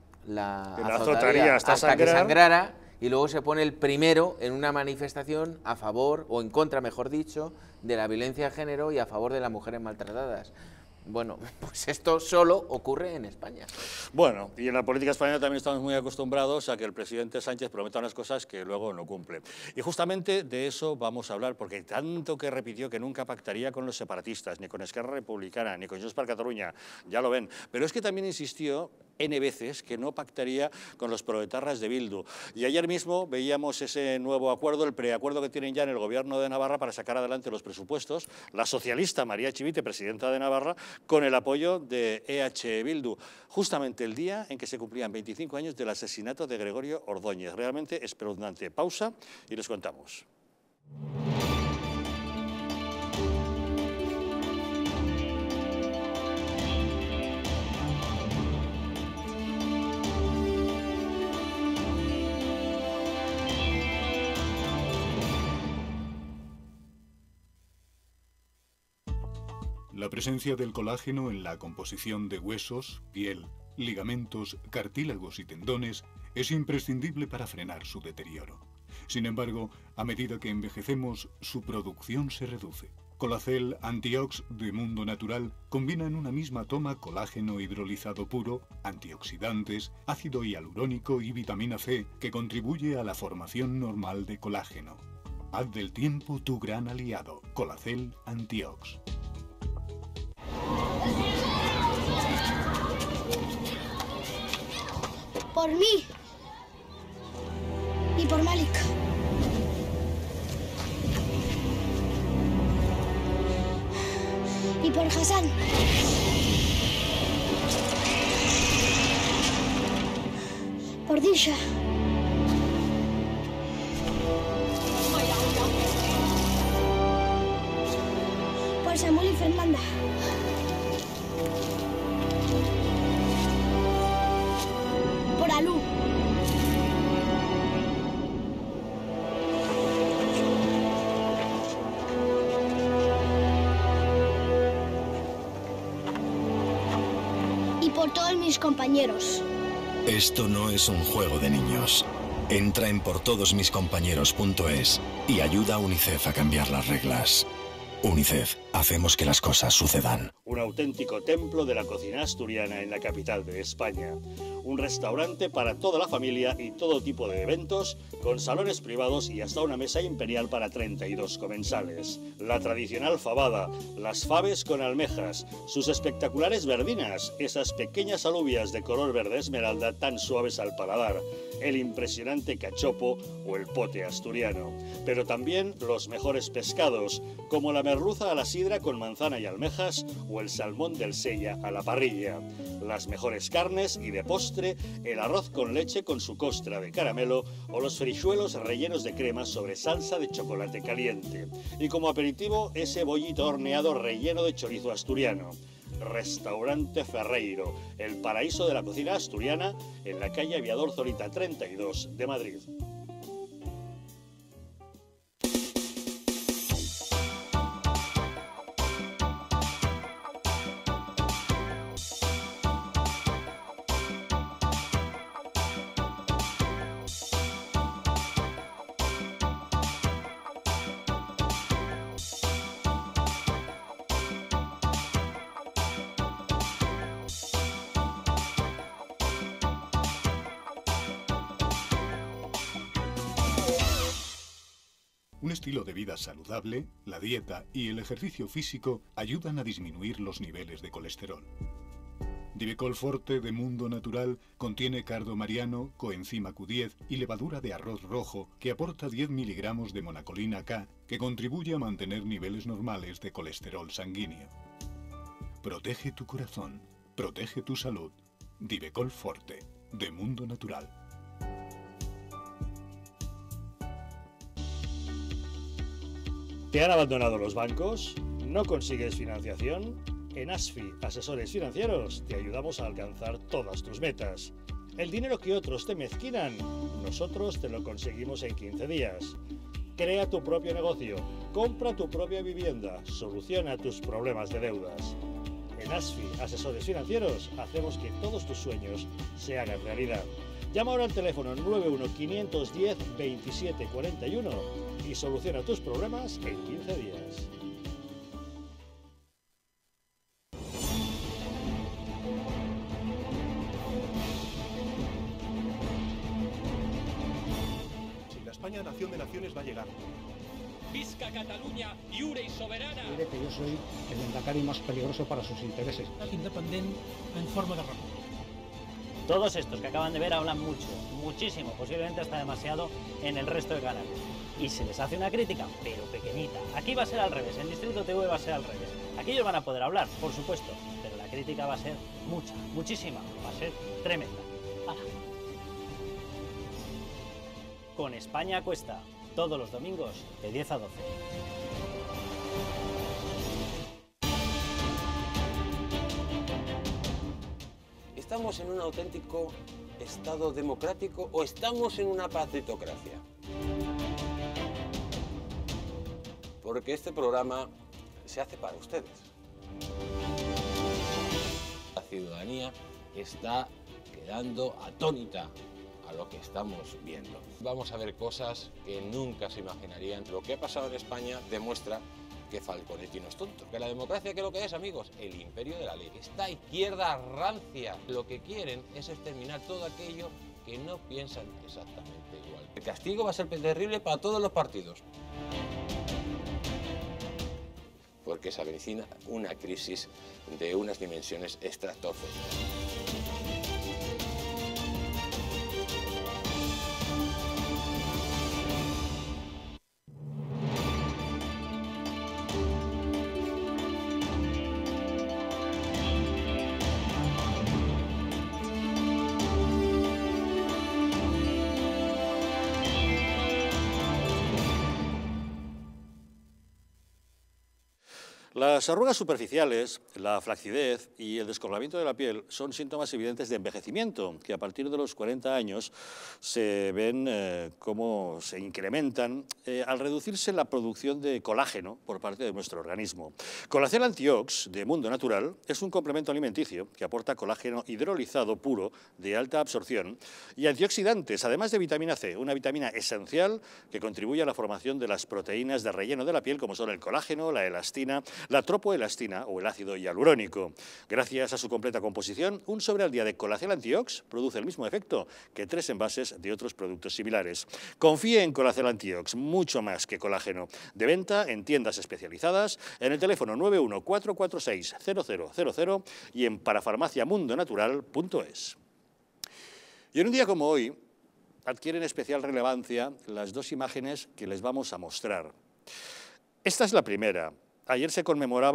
la, Que la azotaría azotaría hasta hasta que sangrar. sangrara, y luego se pone el primero en una manifestación a favor, o en contra, mejor dicho, de la violencia de género y a favor de las mujeres maltratadas. Bueno, pues esto solo ocurre en España. Bueno, y en la política española también estamos muy acostumbrados a que el presidente Sánchez prometa unas cosas que luego no cumple. Y justamente de eso vamos a hablar, porque tanto que repitió que nunca pactaría con los separatistas, ni con Esquerra Republicana, ni con Junts per Catalunya, ya lo ven. Pero es que también insistió N veces que no pactaría con los proetarras de Bildu. Y ayer mismo veíamos ese nuevo acuerdo, el preacuerdo que tienen ya en el Gobierno de Navarra para sacar adelante los presupuestos, la socialista María Chivite, presidenta de Navarra, con el apoyo de E H Bildu, justamente el día en que se cumplían veinticinco años del asesinato de Gregorio Ordóñez. Realmente espeluznante. Pausa y les contamos. La presencia del colágeno en la composición de huesos, piel, ligamentos, cartílagos y tendones es imprescindible para frenar su deterioro. Sin embargo, a medida que envejecemos, su producción se reduce. Colacel Antiox de Mundo Natural combina en una misma toma colágeno hidrolizado puro, antioxidantes, ácido hialurónico y vitamina C que contribuye a la formación normal de colágeno. Haz del tiempo tu gran aliado. Colacel Antiox. Por mí. Y por Malik. Y por Hassan. Por Disha. Por Samuel y Fernanda. Por Alú. Y por todos mis compañeros. Esto no es un juego de niños. Entra en por todos mis compañeros punto es y ayuda a UNICEF a cambiar las reglas. UNICEF, hacemos que las cosas sucedan. Un auténtico templo de la cocina asturiana en la capital de España. Un restaurante para toda la familia y todo tipo de eventos, con salones privados y hasta una mesa imperial para treinta y dos comensales. La tradicional fabada, las faves con almejas, sus espectaculares verdinas, esas pequeñas alubias de color verde esmeralda tan suaves al paladar, el impresionante cachopo o el pote asturiano. Pero también los mejores pescados, como la merluza a la sidra con manzana y almejas o el salmón del Sella a la parrilla. las mejores carnes y de postre el arroz con leche con su costra de caramelo o los frichuelos rellenos de crema sobre salsa de chocolate caliente. Y como aperitivo ese bollito horneado relleno de chorizo asturiano. Restaurante Ferreiro, el paraíso de la cocina asturiana en la calle Aviador Zorita treinta y dos de Madrid. Un estilo de vida saludable, la dieta y el ejercicio físico ayudan a disminuir los niveles de colesterol. Divecol Forte de Mundo Natural contiene cardo mariano, coenzima Q diez y levadura de arroz rojo que aporta diez miligramos de monacolina K que contribuye a mantener niveles normales de colesterol sanguíneo. Protege tu corazón, protege tu salud. Divecol Forte de Mundo Natural. ¿Te han abandonado los bancos? ¿No consigues financiación? En ASFI, Asesores Financieros, te ayudamos a alcanzar todas tus metas. El dinero que otros te mezquinan, nosotros te lo conseguimos en quince días. Crea tu propio negocio, compra tu propia vivienda, soluciona tus problemas de deudas. En ASFI, Asesores Financieros, hacemos que todos tus sueños se hagan realidad. Llama ahora al teléfono nueve uno cinco uno cero veintisiete cuarenta y uno y soluciona tus problemas en quince días. Si la España nación de naciones va a llegar. Visca Cataluña, lliure y soberana. Diré que yo soy el endacari más peligroso para sus intereses. Independiente en forma de república. Todos estos que acaban de ver hablan mucho, muchísimo, posiblemente hasta demasiado en el resto de canales. Y se les hace una crítica, pero pequeñita. Aquí va a ser al revés, en Distrito T V va a ser al revés. Aquí ellos van a poder hablar, por supuesto, pero la crítica va a ser mucha, muchísima, va a ser tremenda. ¡Hala! Con España Cuesta, todos los domingos de diez a doce. ¿Estamos en un auténtico Estado democrático o estamos en una partitocracia? Porque este programa se hace para ustedes. La ciudadanía está quedando atónita a lo que estamos viendo. Vamos a ver cosas que nunca se imaginarían. Lo que ha pasado en España demuestra que Falconetti no es tonto. Que la democracia, ¿qué es lo que es, amigos? El imperio de la ley. Esta izquierda rancia lo que quieren es exterminar todo aquello que no piensan exactamente igual. El castigo va a ser terrible para todos los partidos. Porque se avecina una crisis de unas dimensiones estratosféricas. Las arrugas superficiales, la flacidez y el descoloramiento de la piel son síntomas evidentes de envejecimiento, que a partir de los cuarenta años se ven eh, cómo se incrementan eh, al reducirse la producción de colágeno por parte de nuestro organismo. Colacel Antiox de Mundo Natural es un complemento alimenticio que aporta colágeno hidrolizado puro de alta absorción y antioxidantes, además de vitamina C, una vitamina esencial que contribuye a la formación de las proteínas de relleno de la piel, como son el colágeno, la elastina, la tropoelastina o el ácido hialurónico. Gracias a su completa composición, un sobre al día de Colacel Antiox produce el mismo efecto que tres envases de otros productos similares. Confíe en Colacel Antiox, mucho más que colágeno. De venta en tiendas especializadas, en el teléfono nueve uno cuatro cuatro seis cero cero cero cero y en parafarmaciamundonatural punto es. Y en un día como hoy, adquieren especial relevancia las dos imágenes que les vamos a mostrar. Esta es la primera. Ayer se conmemoraba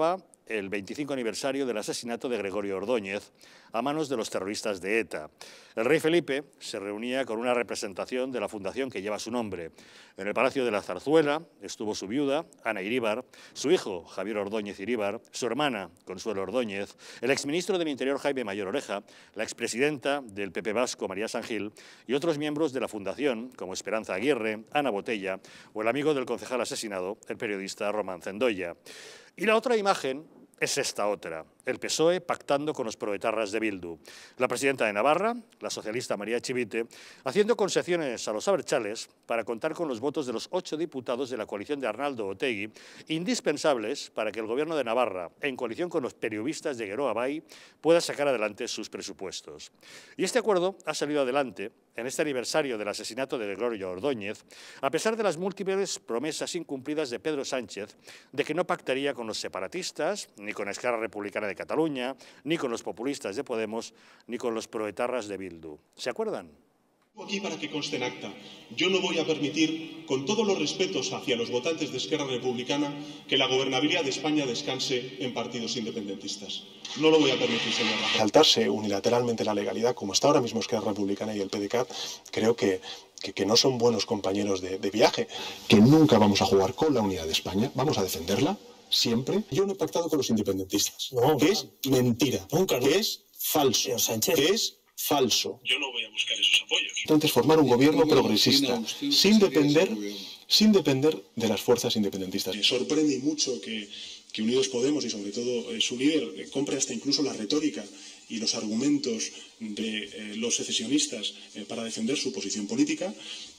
el veinticinco aniversario del asesinato de Gregorio Ordóñez a manos de los terroristas de ETA. El rey Felipe se reunía con una representación de la fundación que lleva su nombre. En el Palacio de la Zarzuela estuvo su viuda, Ana Iríbar, su hijo, Javier Ordóñez Iríbar, su hermana, Consuelo Ordóñez, el exministro del Interior, Jaime Mayor Oreja, la expresidenta del P P vasco, María San Gil, y otros miembros de la fundación, como Esperanza Aguirre, Ana Botella o el amigo del concejal asesinado, el periodista Román Cendoya. Y la otra imagen es esta otra, el P S O E pactando con los proetarras de Bildu. La presidenta de Navarra, la socialista María Chivite, haciendo concesiones a los abertzales para contar con los votos de los ocho diputados de la coalición de Arnaldo Otegi, indispensables para que el gobierno de Navarra, en coalición con los periodistas de Geroa Bai, pueda sacar adelante sus presupuestos. Y este acuerdo ha salido adelante en este aniversario del asesinato de Gregorio Ordóñez, a pesar de las múltiples promesas incumplidas de Pedro Sánchez de que no pactaría con los separatistas, ni con Esquerra Republicana de Cataluña, ni con los populistas de Podemos, ni con los proetarras de Bildu. ¿Se acuerdan? Aquí para que conste en acta, yo no voy a permitir, con todos los respetos hacia los votantes de Esquerra Republicana, que la gobernabilidad de España descanse en partidos independentistas. No lo voy a permitir, señor Rajoy. Saltarse unilateralmente la legalidad, como está ahora mismo Esquerra Republicana y el P D C A T, creo que, que, que no son buenos compañeros de, de viaje. Que nunca vamos a jugar con la unidad de España, vamos a defenderla siempre. Yo no he pactado con los independentistas, no, que es mentira, nunca, que es falso, que es falso. Yo no voy a buscar esos apoyos. Entonces, formar un gobierno progresista, sin depender, sin depender de las fuerzas independentistas. Me sorprende mucho que, que Unidos Podemos y sobre todo eh, su líder eh, compre hasta incluso la retórica y los argumentos de eh, los secesionistas eh, para defender su posición política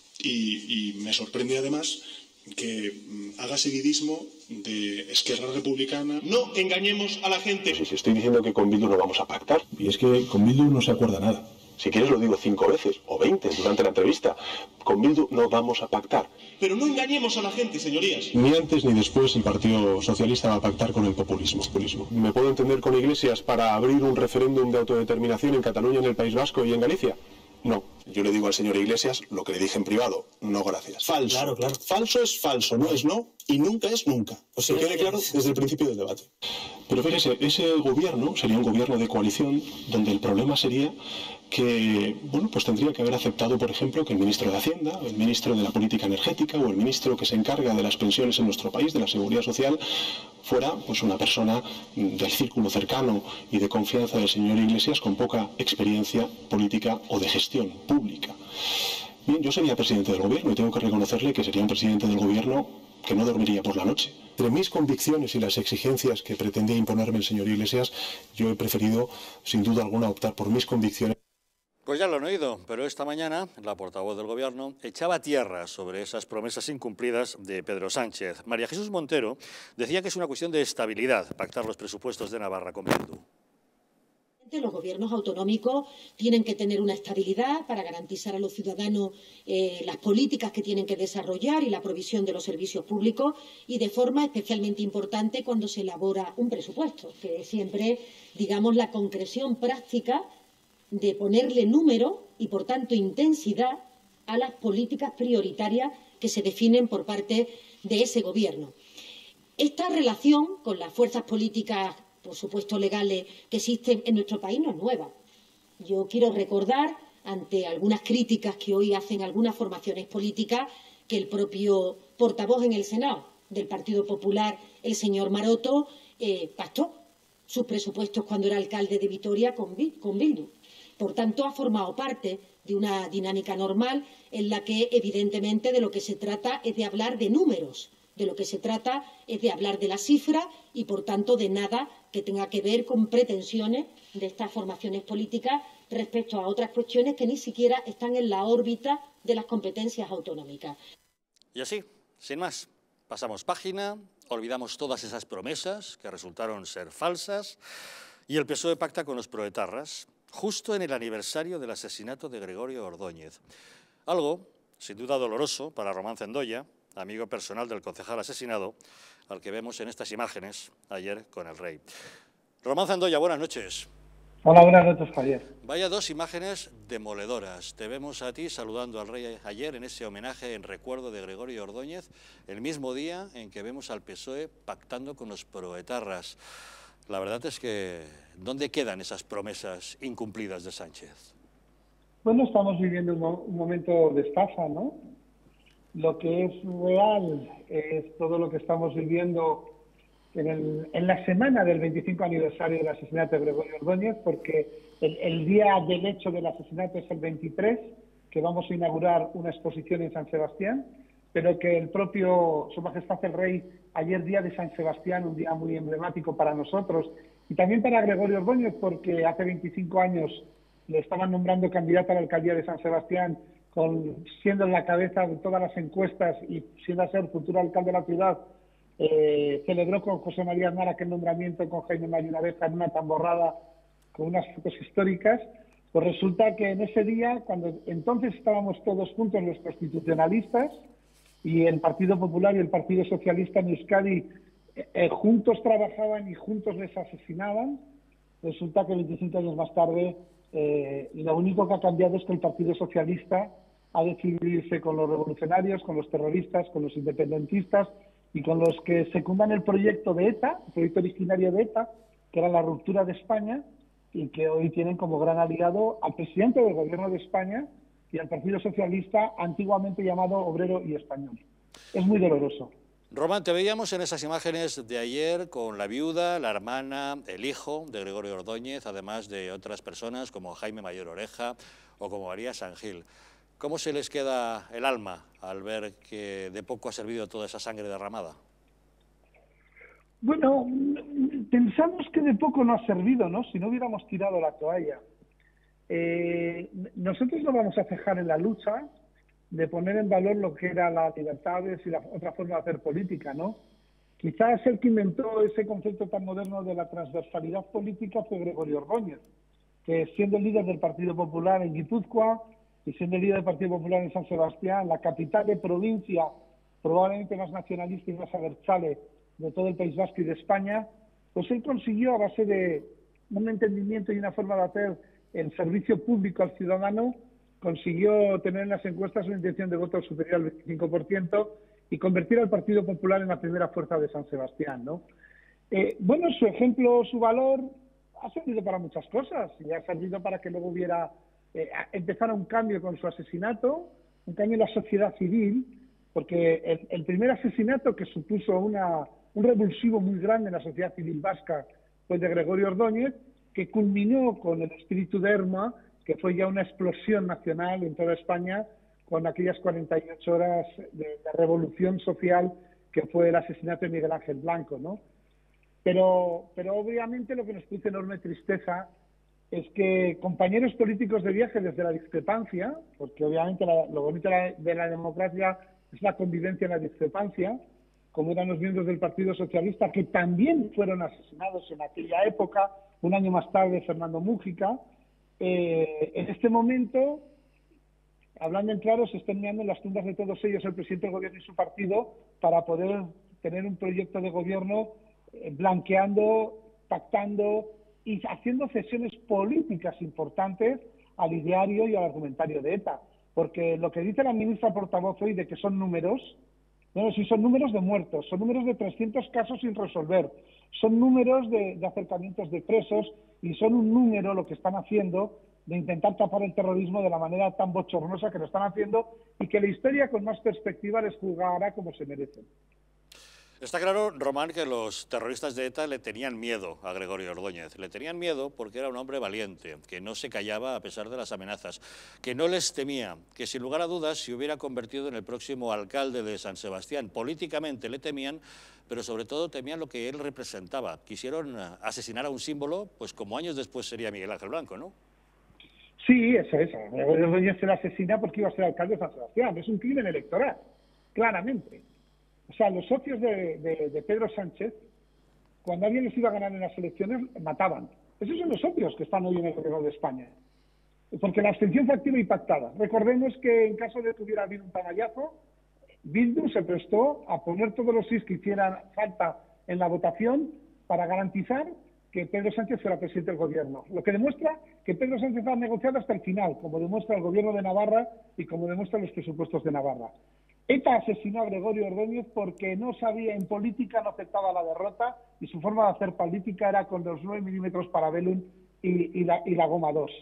y, y me sorprende además que mm, haga seguidismo de Esquerra Republicana. No engañemos a la gente. Si, si estoy diciendo que con Bildu no vamos a pactar. Y es que con Bildu no se acuerda nada. Si quieres lo digo cinco veces o veinte durante la entrevista. Con Bildu no vamos a pactar. Pero no engañemos a la gente, señorías. Ni antes ni después el Partido Socialista va a pactar con el populismo. populismo. ¿Me puedo entender con Iglesias para abrir un referéndum de autodeterminación en Cataluña, en el País Vasco y en Galicia? No. Yo le digo al señor Iglesias lo que le dije en privado. No, gracias. Falso. Claro, claro. Falso es falso, no es no y nunca es nunca. Pues que quede claro desde el principio del debate. Pero fíjese, ese gobierno sería un gobierno de coalición donde el problema sería que, bueno, pues tendría que haber aceptado, por ejemplo, que el ministro de Hacienda, el ministro de la Política Energética o el ministro que se encarga de las pensiones en nuestro país, de la Seguridad Social, fuera pues una persona del círculo cercano y de confianza del señor Iglesias con poca experiencia política o de gestión pública. Bien, yo sería presidente del gobierno y tengo que reconocerle que sería un presidente del gobierno que no dormiría por la noche. Entre mis convicciones y las exigencias que pretendía imponerme el señor Iglesias, yo he preferido, sin duda alguna, optar por mis convicciones. Pues ya lo han oído, pero esta mañana la portavoz del Gobierno echaba tierra sobre esas promesas incumplidas de Pedro Sánchez. María Jesús Montero decía que es una cuestión de estabilidad pactar los presupuestos de Navarra con Bildu. Los gobiernos autonómicos tienen que tener una estabilidad para garantizar a los ciudadanos eh, las políticas que tienen que desarrollar y la provisión de los servicios públicos y de forma especialmente importante cuando se elabora un presupuesto, que es siempre, digamos, la concreción práctica de ponerle número y, por tanto, intensidad a las políticas prioritarias que se definen por parte de ese gobierno. Esta relación con las fuerzas políticas, por supuesto legales, que existen en nuestro país no es nueva. Yo quiero recordar, ante algunas críticas que hoy hacen algunas formaciones políticas, que el propio portavoz en el Senado del Partido Popular, el señor Maroto, eh, pactó sus presupuestos cuando era alcalde de Vitoria con, con Bildu. Por tanto, ha formado parte de una dinámica normal en la que, evidentemente, de lo que se trata es de hablar de números. De lo que se trata es de hablar de la cifra y, por tanto, de nada que tenga que ver con pretensiones de estas formaciones políticas respecto a otras cuestiones que ni siquiera están en la órbita de las competencias autonómicas. Y así, sin más, pasamos página, olvidamos todas esas promesas que resultaron ser falsas y el P S O E pacta con los proetarras justo en el aniversario del asesinato de Gregorio Ordóñez. Algo, sin duda doloroso, para Román Cendoya, amigo personal del concejal asesinado, al que vemos en estas imágenes ayer con el rey. Román Cendoya, buenas noches. Hola, buenas noches, Javier. Vaya dos imágenes demoledoras. Te vemos a ti saludando al rey ayer en ese homenaje en recuerdo de Gregorio Ordóñez, el mismo día en que vemos al P S O E pactando con los proetarras. La verdad es que, ¿dónde quedan esas promesas incumplidas de Sánchez? Bueno, estamos viviendo un, mo un momento de estafa, ¿no? Lo que es real es todo lo que estamos viviendo en, el, en la semana del veinticinco aniversario del asesinato de Gregorio Ordóñez, porque el, el día del hecho del asesinato es el veintitrés, que vamos a inaugurar una exposición en San Sebastián, pero que el propio Su Majestad el Rey, ayer día de San Sebastián, un día muy emblemático para nosotros, y también para Gregorio Ordóñez, porque hace veinticinco años le estaban nombrando candidato a la alcaldía de San Sebastián, con, siendo en la cabeza de todas las encuestas y siendo a ser futuro alcalde de la ciudad. Eh, celebró con José María Aznar aquel nombramiento con Jaime Mayunabeja en una tamborrada con unas fotos históricas. Pues resulta que en ese día, cuando entonces estábamos todos juntos los constitucionalistas y el Partido Popular y el Partido Socialista en Euskadi eh, juntos trabajaban y juntos les asesinaban, resulta que veinticinco años más tarde eh, lo único que ha cambiado es que el Partido Socialista ha decidido irse con los revolucionarios, con los terroristas, con los independentistas y con los que secundan el proyecto de ETA, el proyecto originario de ETA, que era la ruptura de España, y que hoy tienen como gran aliado al presidente del Gobierno de España y al Partido Socialista, antiguamente llamado Obrero y Español. Es muy doloroso. Román, te veíamos en esas imágenes de ayer con la viuda, la hermana, el hijo de Gregorio Ordóñez, además de otras personas como Jaime Mayor Oreja o como María San Gil. ¿Cómo se les queda el alma al ver que de poco ha servido toda esa sangre derramada? Bueno, pensamos que de poco no ha servido, ¿no? Si no hubiéramos tirado la toalla. Eh, nosotros no vamos a cejar en la lucha de poner en valor lo que eran las libertades y la otra forma de hacer política, ¿no? Quizás el que inventó ese concepto tan moderno de la transversalidad política fue Gregorio Ordóñez, que siendo el líder del Partido Popular en Guipúzcoa y siendo el líder del Partido Popular en San Sebastián, la capital de provincia probablemente más nacionalista y más abertzale de todo el País Vasco y de España, pues él consiguió, a base de un entendimiento y una forma de hacer el servicio público al ciudadano, consiguió tener en las encuestas una intención de voto superior al veinticinco por ciento y convertir al Partido Popular en la primera fuerza de San Sebastián, ¿no? Eh, bueno, su ejemplo, su valor ha servido para muchas cosas y ha servido para que luego hubiera eh, empezara un cambio con su asesinato, un cambio en la sociedad civil, porque el, el primer asesinato que supuso una, un revulsivo muy grande en la sociedad civil vasca fue de Gregorio Ordóñez, que culminó con el espíritu de Erma, que fue ya una explosión nacional en toda España con aquellas cuarenta y ocho horas de, de revolución social que fue el asesinato de Miguel Ángel Blanco, ¿no? Pero, pero obviamente lo que nos produce enorme tristeza es que compañeros políticos de viaje desde la discrepancia, porque obviamente la, lo bonito de la, de la democracia es la convivencia en la discrepancia, como eran los miembros del Partido Socialista, que también fueron asesinados en aquella época, un año más tarde Fernando Mújica. Eh, en este momento, hablando en claro, se están mirando en las tumbas de todos ellos el presidente del gobierno y su partido para poder tener un proyecto de gobierno eh, blanqueando, pactando y haciendo cesiones políticas importantes al ideario y al argumentario de ETA. Porque lo que dice la ministra portavoz hoy de que son números, no, si son números de muertos, son números de trescientos casos sin resolver, son números de, de acercamientos de presos y son un número lo que están haciendo de intentar tapar el terrorismo de la manera tan bochornosa que lo están haciendo y que la historia con más perspectiva les juzgará como se merecen. Está claro, Román, que los terroristas de ETA le tenían miedo a Gregorio Ordóñez. Le tenían miedo porque era un hombre valiente, que no se callaba a pesar de las amenazas, que no les temía, que sin lugar a dudas se hubiera convertido en el próximo alcalde de San Sebastián. Políticamente le temían, pero sobre todo temían lo que él representaba. Quisieron asesinar a un símbolo, pues como años después sería Miguel Ángel Blanco, ¿no? Sí, eso es. Gregorio Ordóñez se le asesina porque iba a ser alcalde de San Sebastián. Es un crimen electoral, claramente. O sea, los socios de, de, de Pedro Sánchez, cuando alguien les iba a ganar en las elecciones, mataban. Esos son los socios que están hoy en el gobierno de España. Porque la abstención fue activa y pactada. Recordemos que en caso de que hubiera habido un panallazo, Bildu se prestó a poner todos los sís que hicieran falta en la votación para garantizar que Pedro Sánchez fuera presidente del gobierno. Lo que demuestra que Pedro Sánchez ha negociado hasta el final, como demuestra el gobierno de Navarra y como demuestran los presupuestos de Navarra. ETA asesinó a Gregorio Ordóñez porque no sabía, en política no aceptaba la derrota y su forma de hacer política era con los nueve milímetros para Belún y, y, la, y la goma dos.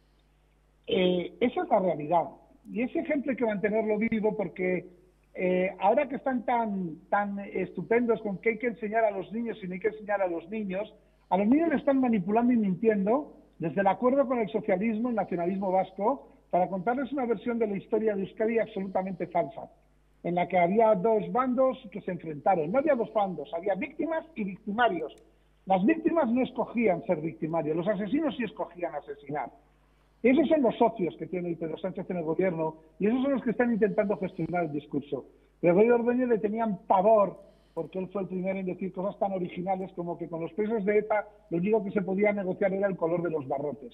Eh, esa es la realidad. Y ese ejemplo hay que mantenerlo vivo porque eh, ahora que están tan, tan estupendos con que hay que enseñar a los niños y no hay que enseñar a los niños, a los niños le están manipulando y mintiendo desde el acuerdo con el socialismo, el nacionalismo vasco, para contarles una versión de la historia de Euskadi absolutamente falsa, en la que había dos bandos que se enfrentaron. No había dos bandos, había víctimas y victimarios. Las víctimas no escogían ser victimarios, los asesinos sí escogían asesinar. Esos son los socios que tiene Pedro Sánchez en el gobierno y esos son los que están intentando gestionar el discurso. Gregorio Ordóñez le tenían pavor porque él fue el primero en decir cosas tan originales como que con los presos de ETA lo único que se podía negociar era el color de los barrotes.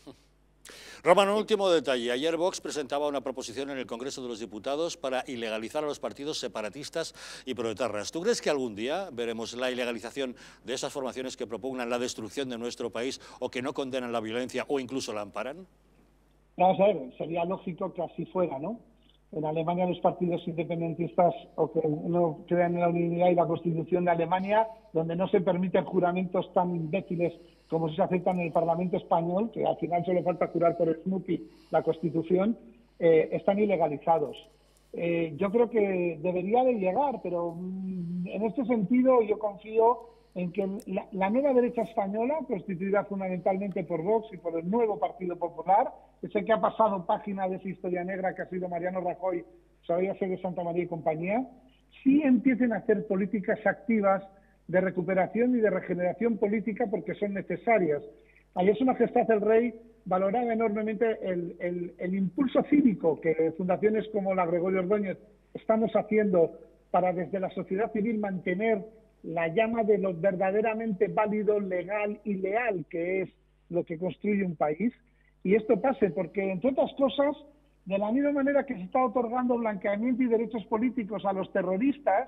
Roman, un último detalle. Ayer Vox presentaba una proposición en el Congreso de los Diputados para ilegalizar a los partidos separatistas y proetarras. ¿Tú crees que algún día veremos la ilegalización de esas formaciones que propugnan la destrucción de nuestro país o que no condenan la violencia o incluso la amparan? Vamos a ver, sería lógico que así fuera, ¿no? En Alemania los partidos independentistas o que no crean en la unidad y la Constitución de Alemania, donde no se permiten juramentos tan imbéciles como si se aceptan en el Parlamento español, que al final solo falta jurar por el Snoopy la Constitución, eh, están ilegalizados. Eh, yo creo que debería de llegar, pero mm, en este sentido yo confío en que la, la nueva derecha española, constituida fundamentalmente por Vox y por el nuevo Partido Popular, ese que ha pasado página de esa historia negra que ha sido Mariano Rajoy, Soraya Sáenz de Santamaría y compañía, sí empiecen a hacer políticas activas de recuperación y de regeneración política porque son necesarias. Ayer Su Majestad el Rey valoraba enormemente el, el, el impulso cívico que fundaciones como la Gregorio Ordóñez estamos haciendo para desde la sociedad civil mantener la llama de lo verdaderamente válido, legal y leal, que es lo que construye un país. Y esto pase porque, entre otras cosas, de la misma manera que se está otorgando blanqueamiento y derechos políticos a los terroristas,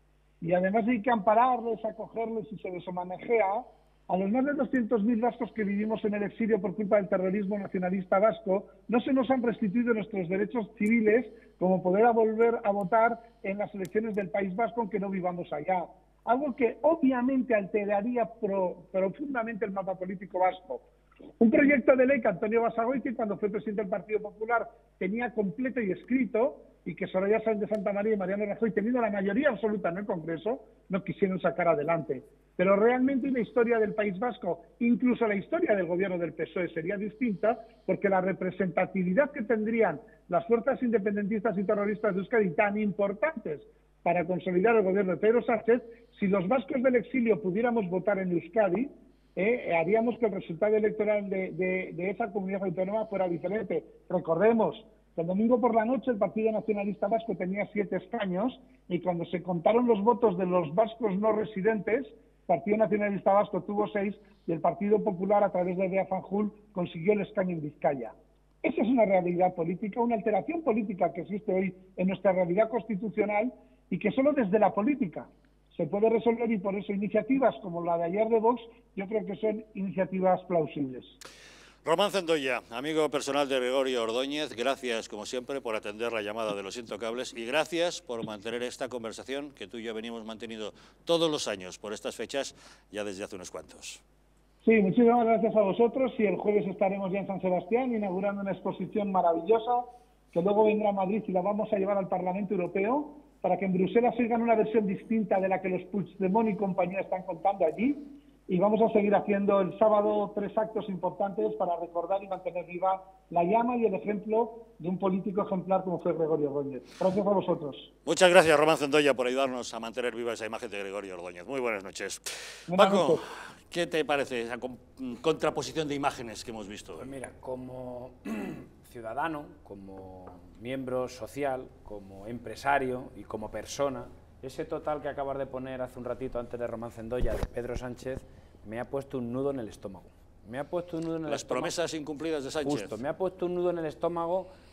y además hay que ampararles, acogerles y se les homenajea, a los más de doscientos mil vascos que vivimos en el exilio por culpa del terrorismo nacionalista vasco, no se nos han restituido nuestros derechos civiles, como poder a volver a votar en las elecciones del País Vasco aunque no vivamos allá. Algo que obviamente alteraría pro, profundamente el mapa político vasco. Un proyecto de ley que Antonio Basagoiti, cuando fue presidente del Partido Popular, tenía completo y escrito, y que Soraya Sáenz de Santamaría y Mariano Rajoy, teniendo la mayoría absoluta en el Congreso, no quisieron sacar adelante. Pero realmente la historia del País Vasco, incluso la historia del gobierno del P S O E, sería distinta, porque la representatividad que tendrían las fuerzas independentistas y terroristas de Euskadi, tan importantes para consolidar el gobierno de Pedro Sánchez, si los vascos del exilio pudiéramos votar en Euskadi, eh, haríamos que el resultado electoral de, de, de esa comunidad autónoma fuera diferente. Recordemos que el domingo por la noche el Partido Nacionalista Vasco tenía siete escaños y cuando se contaron los votos de los vascos no residentes, el Partido Nacionalista Vasco tuvo seis y el Partido Popular, a través de Bea Fanjul, consiguió el escaño en Vizcaya. Esa es una realidad política, una alteración política que existe hoy en nuestra realidad constitucional y que solo desde la política se puede resolver, y por eso iniciativas como la de ayer de Vox yo creo que son iniciativas plausibles. Román Cendoya, amigo personal de Gregorio Ordóñez, gracias como siempre por atender la llamada de Los Intocables y gracias por mantener esta conversación que tú y yo venimos manteniendo todos los años por estas fechas ya desde hace unos cuantos. Sí, muchísimas gracias a vosotros y el jueves estaremos ya en San Sebastián inaugurando una exposición maravillosa que luego vendrá a Madrid y la vamos a llevar al Parlamento Europeo para que en Bruselas oigan una versión distinta de la que los Puigdemont y compañía están contando allí. Y vamos a seguir haciendo el sábado tres actos importantes para recordar y mantener viva la llama y el ejemplo de un político ejemplar como fue Gregorio Ordóñez. Gracias a vosotros. Muchas gracias, Román Cendoya, por ayudarnos a mantener viva esa imagen de Gregorio Ordóñez. Muy buenas noches. Buenas Paco, noches. ¿Qué te parece esa contraposición de imágenes que hemos visto? Pues mira, como ciudadano, como miembro social, como empresario y como persona, ese total que acabas de poner hace un ratito antes de Román Cendoya, de Pedro Sánchez, me ha puesto un nudo en el estómago. Me ha puesto un nudo en el Las estómago. promesas incumplidas de Sánchez. Justo, me ha puesto un nudo en el estómago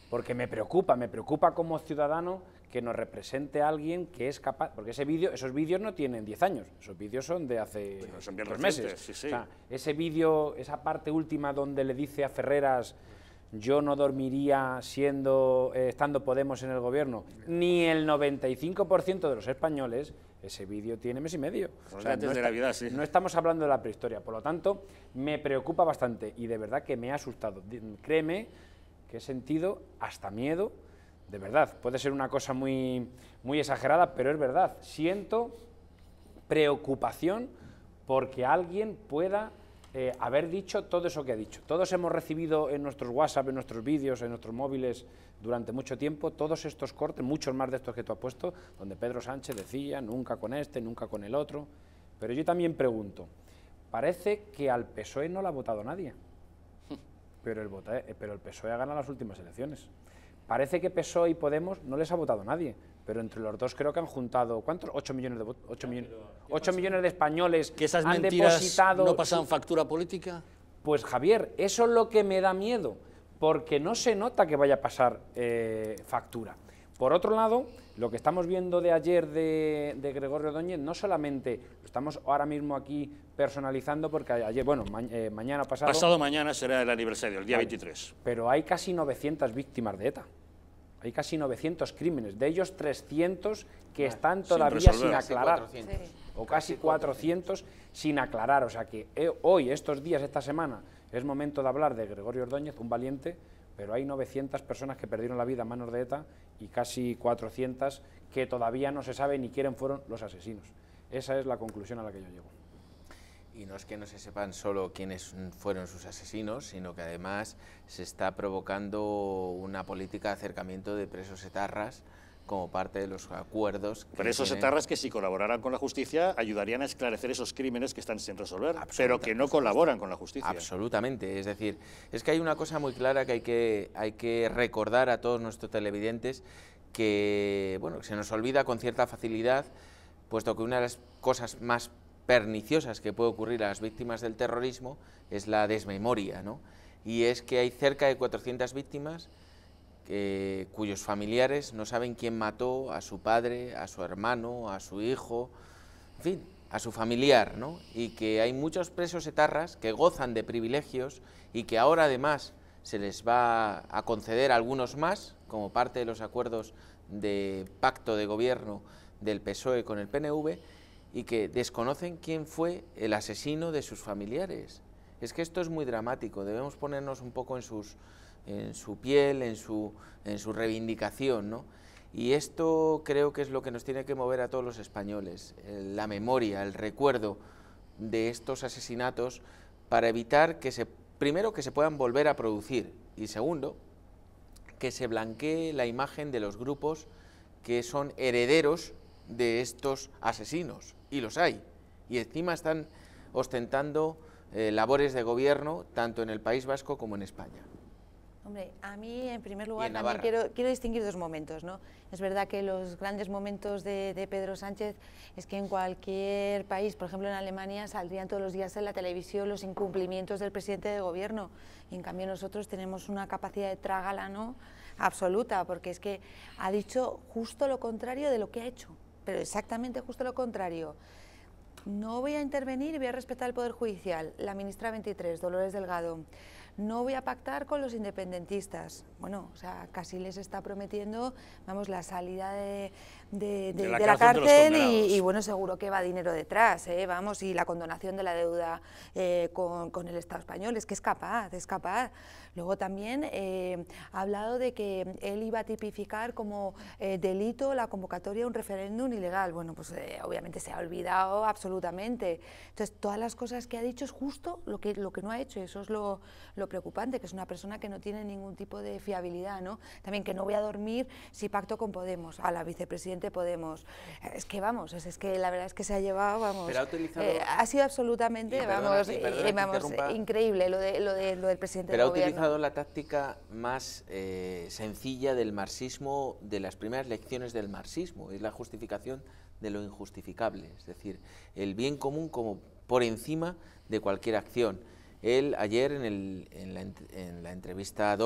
porque me preocupa, me preocupa como ciudadano que nos represente a alguien que es capaz, porque ese vídeo, esos vídeos no tienen diez años, esos vídeos son de hace Pero son bien dos recientes, meses. sí, sí. O sea, ese vídeo, esa parte última donde le dice a Ferreras, yo no dormiría siendo, eh, estando Podemos en el gobierno, ni el noventa y cinco por ciento de los españoles, ese vídeo tiene mes y medio. O sea, antes de Navidad, sí. No estamos hablando de la prehistoria, por lo tanto, me preocupa bastante y de verdad que me ha asustado. Créeme que he sentido hasta miedo, de verdad. Puede ser una cosa muy, muy exagerada, pero es verdad. Siento preocupación porque alguien pueda eh, haber dicho todo eso que ha dicho. Todos hemos recibido en nuestros WhatsApp, en nuestros vídeos, en nuestros móviles durante mucho tiempo, todos estos cortes, muchos más de estos que tú has puesto, donde Pedro Sánchez decía, nunca con este, nunca con el otro. Pero yo también pregunto, parece que al P S O E no lo ha votado nadie, pero el, vota, pero el P S O E ha ganado las últimas elecciones. Parece que P S O E y Podemos no les ha votado nadie, pero entre los dos creo que han juntado, ¿cuántos? ocho millones de votos, ocho millones, ocho millones de españoles ¿Que esas han mentiras depositado no pasan factura política? Pues Javier, eso es lo que me da miedo, porque no se nota que vaya a pasar eh, factura. Por otro lado, lo que estamos viendo de ayer de, de Gregorio Ordóñez, no solamente lo estamos ahora mismo aquí personalizando, porque ayer, bueno, ma eh, mañana pasado... Pasado mañana será el aniversario, el día Vale. veintitrés. Pero hay casi novecientas víctimas de ETA. Hay casi novecientos crímenes, de ellos trescientos que están todavía sin, sin aclarar, sí. o casi cuatrocientos sin aclarar, o sea que eh, hoy, estos días, esta semana, es momento de hablar de Gregorio Ordóñez, un valiente, pero hay novecientas personas que perdieron la vida a manos de ETA y casi cuatrocientas que todavía no se sabe ni quién fueron los asesinos. Esa es la conclusión a la que yo llego. Y no es que no se sepan solo quiénes fueron sus asesinos, sino que además se está provocando una política de acercamiento de presos etarras como parte de los acuerdos. Que Presos tienen... etarras que si colaboraran con la justicia ayudarían a esclarecer esos crímenes que están sin resolver, pero que no colaboran con la justicia. Absolutamente, es decir, es que hay una cosa muy clara que hay que, hay que recordar a todos nuestros televidentes que, bueno, se nos olvida con cierta facilidad, puesto que una de las cosas más perniciosas que puede ocurrir a las víctimas del terrorismo es la desmemoria, ¿no? Y es que hay cerca de cuatrocientas víctimas eh, cuyos familiares no saben quién mató a su padre, a su hermano, a su hijo, en fin, a su familiar, ¿no? Y que hay muchos presos etarras que gozan de privilegios y que ahora además se les va a conceder algunos más, como parte de los acuerdos de pacto de gobierno del P S O E con el P N V, y que desconocen quién fue el asesino de sus familiares. Es que esto es muy dramático, debemos ponernos un poco en, sus, en su piel, en su, en su reivindicación, ¿no? Y esto creo que es lo que nos tiene que mover a todos los españoles, la memoria, el recuerdo de estos asesinatos para evitar que se, primero, que se puedan volver a producir y segundo, que se blanquee la imagen de los grupos que son herederos de estos asesinos, y los hay, y encima están ostentando eh, labores de gobierno tanto en el País Vasco como en España. Hombre, a mí en primer lugar en también quiero, quiero distinguir dos momentos, ¿no? Es verdad que los grandes momentos de, de Pedro Sánchez es que en cualquier país, por ejemplo en Alemania, saldrían todos los días en la televisión los incumplimientos del presidente de gobierno, y en cambio nosotros tenemos una capacidad de trágala, ¿no?, absoluta, porque es que ha dicho justo lo contrario de lo que ha hecho, pero exactamente justo lo contrario. No voy a intervenir y voy a respetar el Poder Judicial. La ministra veintitrés, Dolores Delgado. No voy a pactar con los independentistas. Bueno, o sea, casi les está prometiendo, vamos, la salida de, de, de, de, la, de la cárcel y, y, bueno, seguro que va dinero detrás, ¿eh? Vamos, y la condonación de la deuda eh, con, con el Estado español. Es que es capaz, es capaz. Luego también eh, ha hablado de que él iba a tipificar como eh, delito la convocatoria a un referéndum ilegal. Bueno, pues eh, obviamente se ha olvidado absolutamente. Entonces, todas las cosas que ha dicho es justo lo que, lo que no ha hecho, eso es lo, lo preocupante, que es una persona que no tiene ningún tipo de fiabilidad, ¿no? También que no voy a dormir si pacto con Podemos, a la vicepresidente Podemos. Es que vamos, es, es que la verdad es que se ha llevado, vamos, Pero ha, utilizado... eh, ha sido absolutamente, perdona, vamos, perdona, eh, vamos increíble lo, de, lo, de, lo del presidente Pero del ha gobierno. utilizado la táctica más eh, sencilla del marxismo, de las primeras lecciones del marxismo, es la justificación de lo injustificable, es decir, el bien común como por encima de cualquier acción. Él ayer en, el, en, la, en la entrevista ad hoc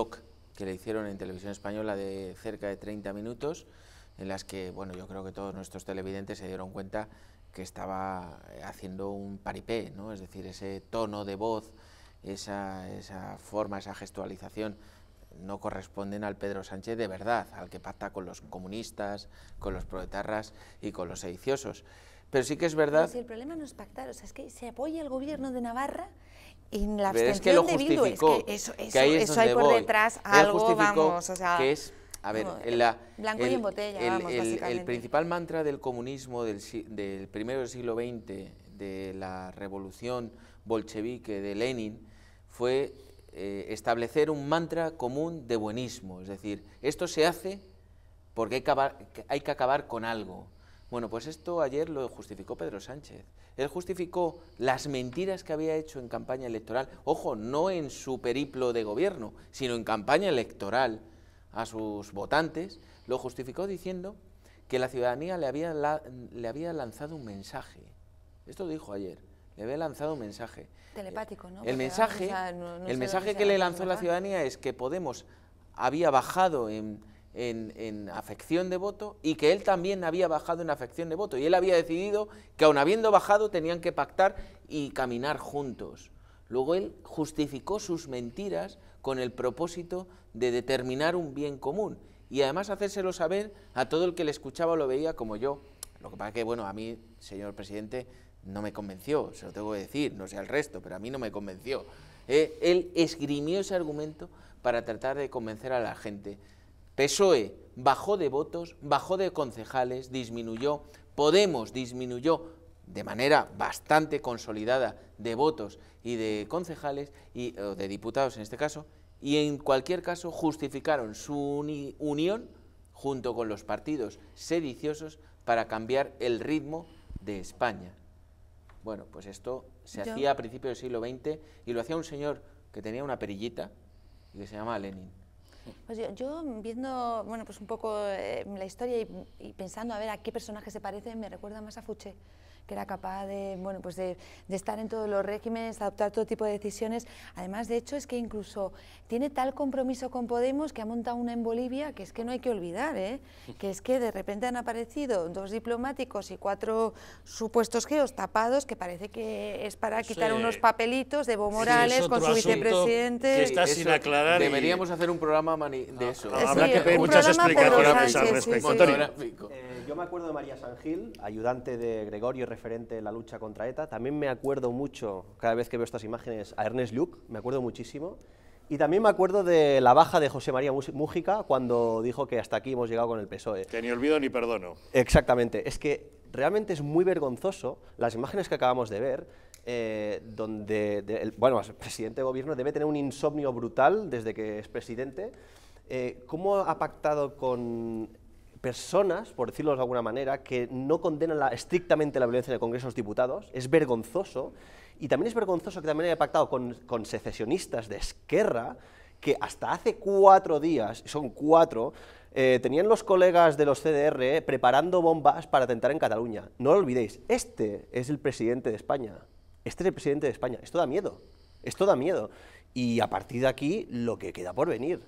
que le hicieron en Televisión Española de cerca de treinta minutos, en las que, bueno, yo creo que todos nuestros televidentes se dieron cuenta que estaba haciendo un paripé, ¿no? Es decir, ese tono de voz, esa, esa forma, esa gestualización, no corresponden al Pedro Sánchez de verdad, al que pacta con los comunistas, con los proetarras y con los sediciosos. Pero sí que es verdad... Pero si el problema no es pactar, o sea, es que se apoya el gobierno de Navarra y la abstención es que lo de Bildu, es que eso, eso, que ahí es eso hay por voy. detrás Él algo, vamos, o sea... que es, a ver, no, en la, blanco el, y en botella, el, vamos, el, básicamente. el principal mantra del comunismo del, del primero del siglo veinte, de la revolución bolchevique de Lenin, fue eh, establecer un mantra común de buenismo, es decir, esto se hace porque hay que acabar, hay que acabar con algo. Bueno, pues esto ayer lo justificó Pedro Sánchez. Él justificó las mentiras que había hecho en campaña electoral, ojo, no en su periplo de gobierno, sino en campaña electoral a sus votantes, lo justificó diciendo que la ciudadanía le había, la, le había lanzado un mensaje. Esto lo dijo ayer, le había lanzado un mensaje. Telepático, ¿no? El Porque, mensaje, vamos, o sea, no, no el sé mensaje lo que le sea lanzó la ciudadanía es que Podemos había bajado en, en, en afección de voto y que él también había bajado en afección de voto. Y él había decidido que aun habiendo bajado tenían que pactar y caminar juntos. Luego él justificó sus mentiras con el propósito de determinar un bien común y además hacérselo saber a todo el que le escuchaba o lo veía como yo. Lo que pasa es que, bueno, a mí, señor presidente, no me convenció, se lo tengo que decir, no sé el resto, pero a mí no me convenció. Eh, él esgrimió ese argumento para tratar de convencer a la gente. P S O E bajó de votos, bajó de concejales, disminuyó, Podemos disminuyó de manera bastante consolidada de votos y de concejales, y, o de diputados en este caso, y en cualquier caso justificaron su uni unión junto con los partidos sediciosos para cambiar el ritmo de España. Bueno, pues esto se Yo... hacía a principios del siglo veinte y lo hacía un señor que tenía una perillita y que se llamaba Lenin. Pues yo, yo viendo, bueno, pues un poco eh, la historia y, y pensando a ver a qué personaje se parece, me recuerda más a Fouché, que era capaz de, bueno, pues de, de estar en todos los regímenes, adoptar todo tipo de decisiones. Además, de hecho, es que incluso tiene tal compromiso con Podemos que ha montado una en Bolivia que es que no hay que olvidar, ¿eh? Que es que de repente han aparecido dos diplomáticos y cuatro supuestos geos tapados, que parece que es para quitar sí. unos papelitos de Evo Morales sí, con su vicepresidente. Que está sin aclarar. Deberíamos y... hacer un programa de eso. Ah, habrá sí, que pedir muchas explicaciones al respecto. Sí, sí. Eh, yo me acuerdo de María San Gil, ayudante de Gregorio, referente en la lucha contra ETA. También me acuerdo mucho, cada vez que veo estas imágenes, a Ernest Lluch, me acuerdo muchísimo. Y también me acuerdo de la baja de José María Mújica cuando dijo que hasta aquí hemos llegado con el P S O E. Que ni olvido ni perdono. Exactamente. Es que realmente es muy vergonzoso las imágenes que acabamos de ver, eh, donde, de, el, bueno, el presidente de gobierno debe tener un insomnio brutal desde que es presidente. Eh, ¿Cómo ha pactado con personas, por decirlo de alguna manera, que no condenan la, estrictamente la violencia en el Congreso de los Diputados? Es vergonzoso. Y también es vergonzoso que también haya pactado con, con secesionistas de Esquerra, que hasta hace cuatro días, son cuatro, eh, tenían los colegas de los C D R eh, preparando bombas para atentar en Cataluña. No lo olvidéis, este es el presidente de España. Este es el presidente de España. Esto da miedo. Esto da miedo. Y a partir de aquí, lo que queda por venir.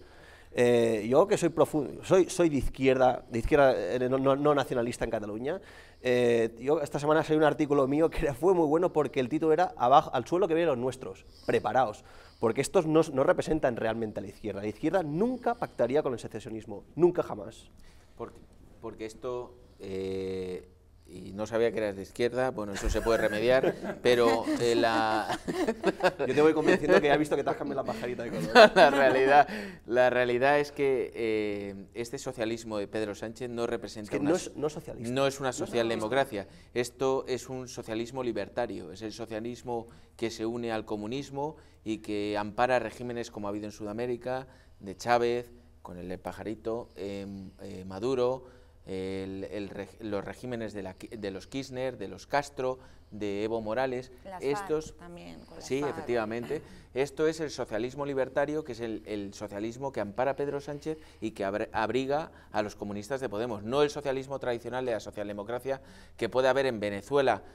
Eh, yo que soy profundo, soy, soy de izquierda, de izquierda eh, no, no, no nacionalista en Cataluña, eh, yo esta semana salió un artículo mío que fue muy bueno porque el título era abajo, al suelo que vienen los nuestros, preparaos, porque estos no, no representan realmente a la izquierda. La izquierda nunca pactaría con el secesionismo, nunca jamás. Porque, porque esto... Eh... y no sabía que eras de izquierda, bueno, eso se puede remediar, pero eh, la... Yo te voy convenciendo que ya he visto que te has cambiado la pajarita de color. la, realidad, la realidad es que eh, este socialismo de Pedro Sánchez no representa... Es que una, no, es, no, socialista. no es una socialdemocracia, esto es un socialismo libertario, es el socialismo que se une al comunismo y que ampara regímenes como ha habido en Sudamérica, de Chávez, con el pajarito, eh, eh, Maduro... El, el, los regímenes de, la, de los Kirchner, de los Castro, de Evo Morales, las estos FARC también, con las sí, FARC. efectivamente, esto es el socialismo libertario, que es el, el socialismo que ampara a Pedro Sánchez y que abriga a los comunistas de Podemos, no el socialismo tradicional de la socialdemocracia que puede haber en Venezuela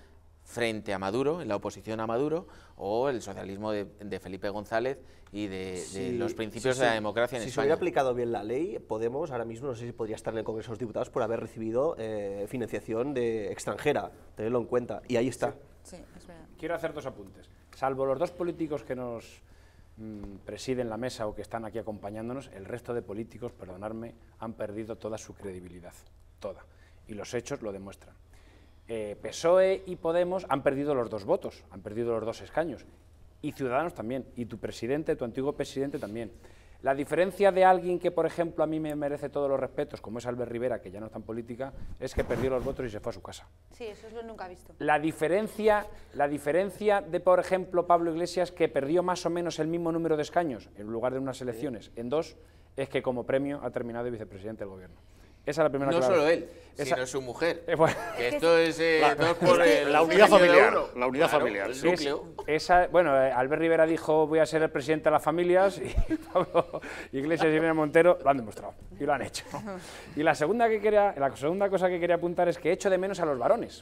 frente a Maduro, en la oposición a Maduro, o el socialismo de, de Felipe González y de, Sí, de los principios sí, de la sí. democracia en si España. Se hubiera aplicado bien la ley, Podemos ahora mismo, no sé si podría estar en el Congreso de los Diputados por haber recibido eh, financiación de extranjera, tenerlo en cuenta, y ahí está. Sí, es verdad. Quiero hacer dos apuntes. Salvo los dos políticos que nos mmm, presiden la mesa o que están aquí acompañándonos, el resto de políticos, perdonadme, han perdido toda su credibilidad, toda. Y los hechos lo demuestran. Eh, P S O E y Podemos han perdido los dos votos, han perdido los dos escaños. Y Ciudadanos también, y tu presidente, tu antiguo presidente también. La diferencia de alguien que, por ejemplo, a mí me merece todos los respetos, como es Albert Rivera, que ya no está en política, es que perdió los votos y se fue a su casa. Sí, eso es lo nunca visto. La diferencia, la diferencia de, por ejemplo, Pablo Iglesias, que perdió más o menos el mismo número de escaños, en lugar de unas elecciones, en dos, es que como premio ha terminado de vicepresidente del gobierno. Esa es la primera No clave. solo él, Esa... sino su mujer. Eh, bueno. Que esto es eh, la, dos por el, la unidad familiar. uno. La unidad Claro, familiar. el núcleo. Es, esa, bueno, eh, Albert Rivera dijo voy a ser el presidente de las familias y Pablo Iglesias y Irene Montero lo han demostrado y lo han hecho. Y la segunda, que quería, la segunda cosa que quería apuntar es que echo de menos a los varones.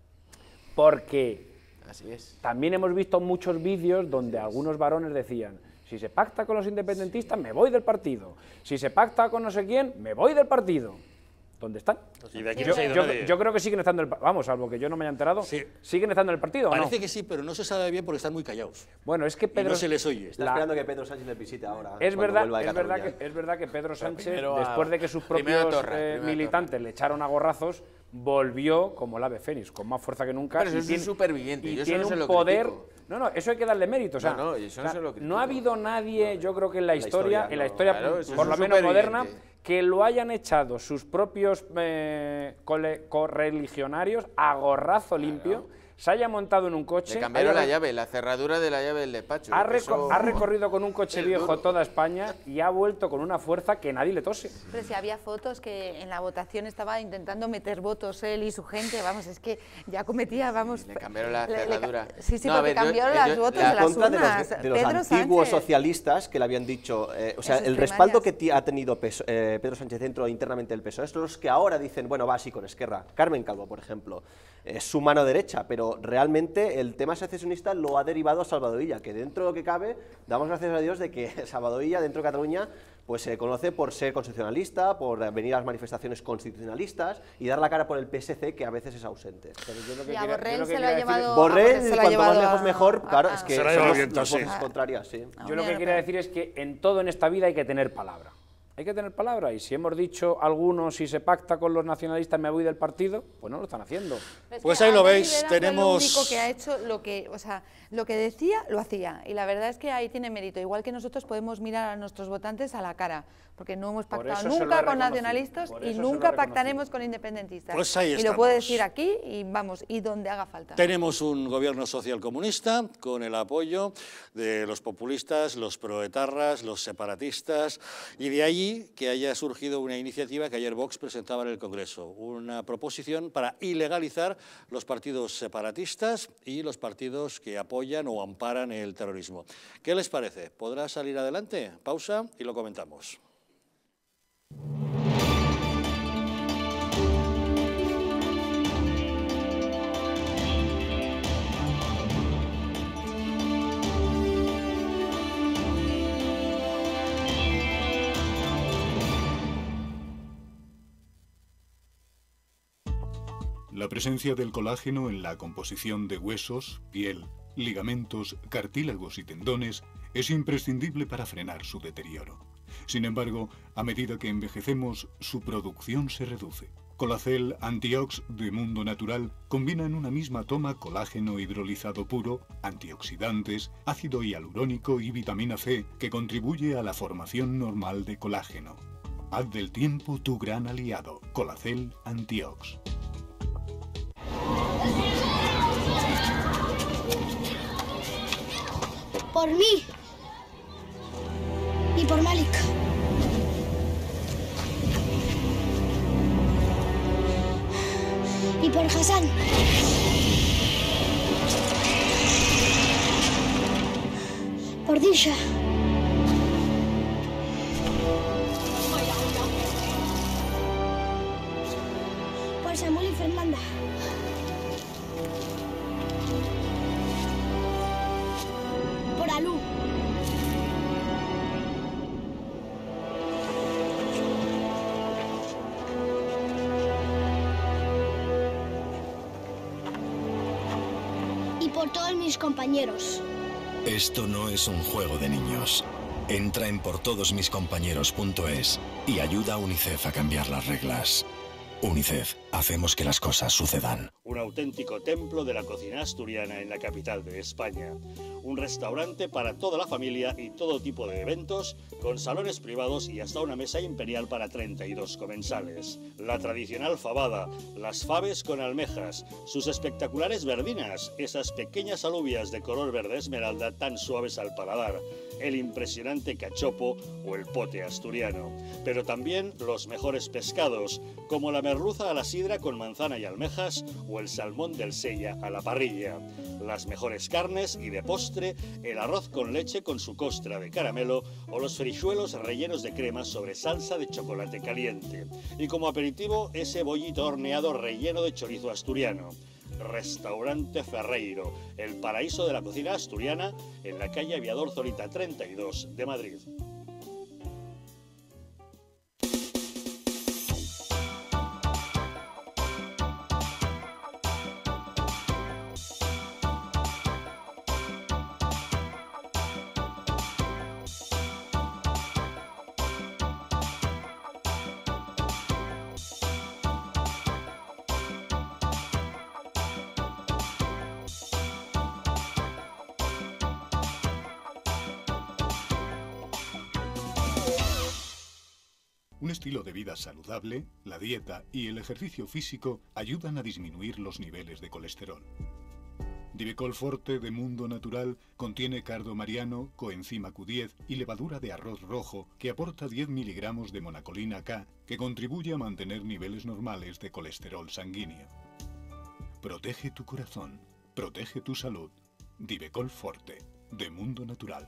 Porque Así es. también hemos visto muchos vídeos donde algunos varones decían si se pacta con los independentistas me voy del partido, si se pacta con no sé quién me voy del partido. ¿Dónde están? Y de aquí yo, no se ha ido yo, nadie. yo creo que siguen estando en el partido. Vamos, salvo que yo no me haya enterado. Sí. ¿Siguen estando en el partido o no? Parece que sí, pero no se sabe bien porque están muy callados. Bueno, es que Pedro... Y no se les oye. Está La- esperando que Pedro Sánchez le visite ahora. Es cuando verdad, vuelva de es, verdad Cataluña. que, es verdad que Pedro Sánchez, primero a- después de que sus primero a propios Torra, eh, primero a militantes le echaron a gorrazos, volvió como el ave fénix, con más fuerza que nunca. Pero eso y es un tiene- superviviente, y yo eso tiene no se un lo poder... critico. No, no, eso hay que darle mérito. O sea, No, no, eso no o sea, se lo critico. no ha habido nadie, yo creo que en la, La historia, historia, en la no. historia Claro, eso por es lo un menos superviviente. moderna, que lo hayan echado sus propios eh, cole- correligionarios a gorrazo limpio, se haya montado en un coche... Le cambiaron haya- la llave, la cerradura de la llave del despacho. Ha, reco- Eso- ha recorrido con un coche es viejo duro. toda España y ha vuelto con una fuerza que nadie le tose. Pero si había fotos que en la votación estaba intentando meter votos él y su gente, vamos, es que ya cometía, vamos... Le cambiaron la le- le ca- cerradura. sí, sí, No, a porque ver, yo- cambiaron yo- las yo- votos la de las contra de urnas. los, de los Pedro antiguos Sánchez. socialistas que le habían dicho, eh, o sea, En sus el respaldo que primarias. ti- ha tenido P S O eh, Pedro Sánchez dentro internamente del P S O E, es los que ahora dicen, bueno, va así con Esquerra. Carmen Calvo, por ejemplo, es su mano derecha, pero realmente el tema secesionista lo ha derivado a Salvador Illa, que dentro de lo que cabe, damos gracias a Dios de que Salvador Illa, dentro de Cataluña, pues se conoce por ser constitucionalista, por venir a las manifestaciones constitucionalistas y dar la cara por el P S C, que a veces es ausente. Pero yo lo que Y a quería- yo Borrell lo que se lo ha quería decir- llevado... a Borrell, se lo ha cuanto más llevado lejos a- mejor, claro, a- es que Se lo ha son llevado los- viento, las sí. voces contrarias, sí. a Yo lo Unión que quería Europea. decir es que en todo en esta vida hay que tener palabra. Hay que tener palabra y si hemos dicho algunos si se pacta con los nacionalistas me voy del partido, pues no lo están haciendo. Pero es Pues que ahí lo Albert veis, Rivera fue tenemos- lo único que ha hecho lo que, o sea, lo que decía, lo hacía. Y la verdad es que ahí tiene mérito. Igual que nosotros podemos mirar a nuestros votantes a la cara, porque no hemos Por pactado eso se lo he nunca con reconocido, nacionalistas por y eso se lo he nunca reconocido. pactaremos con independentistas. Pues ahí y lo puedo estamos. decir aquí y vamos, y donde haga falta. Tenemos un gobierno socialcomunista con el apoyo de los populistas, los proetarras, los separatistas, y de allí que haya surgido una iniciativa que ayer Vox presentaba en el Congreso, una proposición para ilegalizar los partidos separatistas y los partidos que apoyan o amparan el terrorismo. ¿Qué les parece? ¿Podrá salir adelante? Pausa y lo comentamos. La presencia del colágeno en la composición de huesos, piel, ligamentos, cartílagos y tendones es imprescindible para frenar su deterioro. Sin embargo, a medida que envejecemos, su producción se reduce. Colacel Antiox de Mundo Natural combina en una misma toma colágeno hidrolizado puro, antioxidantes, ácido hialurónico y vitamina C que contribuye a la formación normal de colágeno. Haz del tiempo tu gran aliado. Colacel Antiox. Por mí. Y por Malik. Y por Hassan. Por Disha. Por Samuel y Fernanda. por todos mis compañeros. Esto no es un juego de niños. Entra en por todos mis compañeros punto es y ayuda a UNICEF a cambiar las reglas. UNICEF, hacemos que las cosas sucedan. Un auténtico templo de la cocina asturiana en la capital de España. Un restaurante para toda la familia y todo tipo de eventos, con salones privados y hasta una mesa imperial para treinta y dos comensales. La tradicional fabada, las faves con almejas, sus espectaculares verdinas, esas pequeñas alubias de color verde esmeralda tan suaves al paladar, el impresionante cachopo o el pote asturiano. Pero también los mejores pescados, como la merluza a la sidra con manzana y almejas o el salmón del Sella a la parrilla. Las mejores carnes y de postre, el arroz con leche con su costra de caramelo o los frijuelos rellenos de crema sobre salsa de chocolate caliente. Y como aperitivo, ese bollito horneado relleno de chorizo asturiano. Restaurante Ferreiro, el paraíso de la cocina asturiana en la calle Aviador Zorita treinta y dos de Madrid. Un estilo de vida saludable, la dieta y el ejercicio físico ayudan a disminuir los niveles de colesterol. Divecol Forte de Mundo Natural contiene cardo mariano, coenzima Q diez y levadura de arroz rojo que aporta diez miligramos de monacolina K que contribuye a mantener niveles normales de colesterol sanguíneo. Protege tu corazón, protege tu salud. Divecol Forte de Mundo Natural.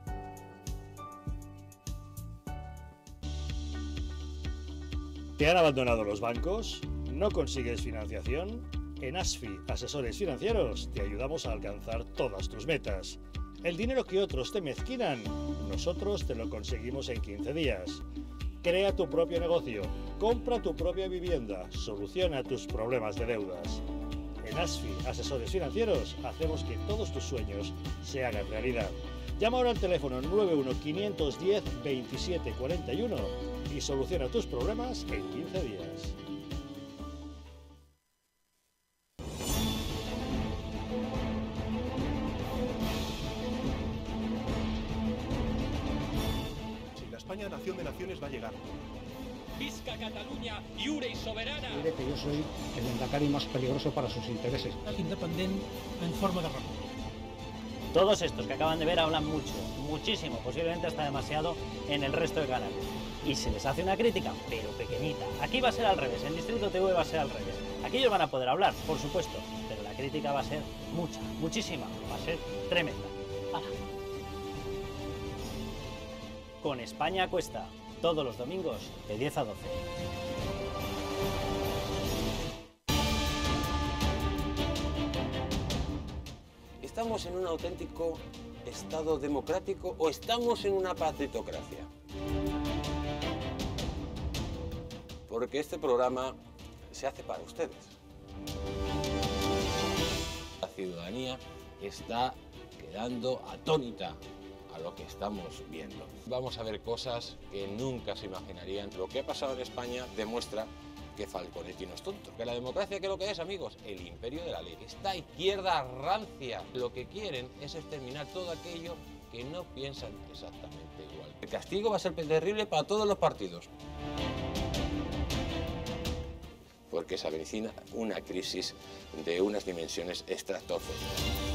¿Te han abandonado los bancos? ¿No consigues financiación? En ASFI, Asesores Financieros, te ayudamos a alcanzar todas tus metas. El dinero que otros te mezquinan, nosotros te lo conseguimos en quince días. Crea tu propio negocio, compra tu propia vivienda, soluciona tus problemas de deudas. En ASFI, Asesores Financieros, hacemos que todos tus sueños se hagan realidad. Llama ahora al teléfono nueve uno cinco uno cero veintisiete cuarenta y uno y soluciona tus problemas en quince días. Si la España nación de naciones va a llegar. Visca Cataluña, lliure y soberana. Diré que yo soy el endacari más peligroso para sus intereses. Independiente en forma de república. Todos estos que acaban de ver hablan mucho, muchísimo, posiblemente hasta demasiado en el resto de canales. Y se les hace una crítica, pero pequeñita. Aquí va a ser al revés, en Distrito T V va a ser al revés. Aquí ellos van a poder hablar, por supuesto, pero la crítica va a ser mucha, muchísima, va a ser tremenda. ¡Hala! Con España a Cuesta, todos los domingos de diez a doce. ¿Estamos en un auténtico Estado democrático o estamos en una patritocracia? Porque este programa se hace para ustedes. La ciudadanía está quedando atónita a lo que estamos viendo. Vamos a ver cosas que nunca se imaginarían. Lo que ha pasado en España demuestra que Falconetti no es tonto. Que la democracia, ¿qué es lo que es, amigos? El imperio de la ley. Esta izquierda rancia lo que quieren es exterminar todo aquello que no piensan exactamente igual. El castigo va a ser terrible para todos los partidos. Porque se avecina una crisis de unas dimensiones estratosféricas.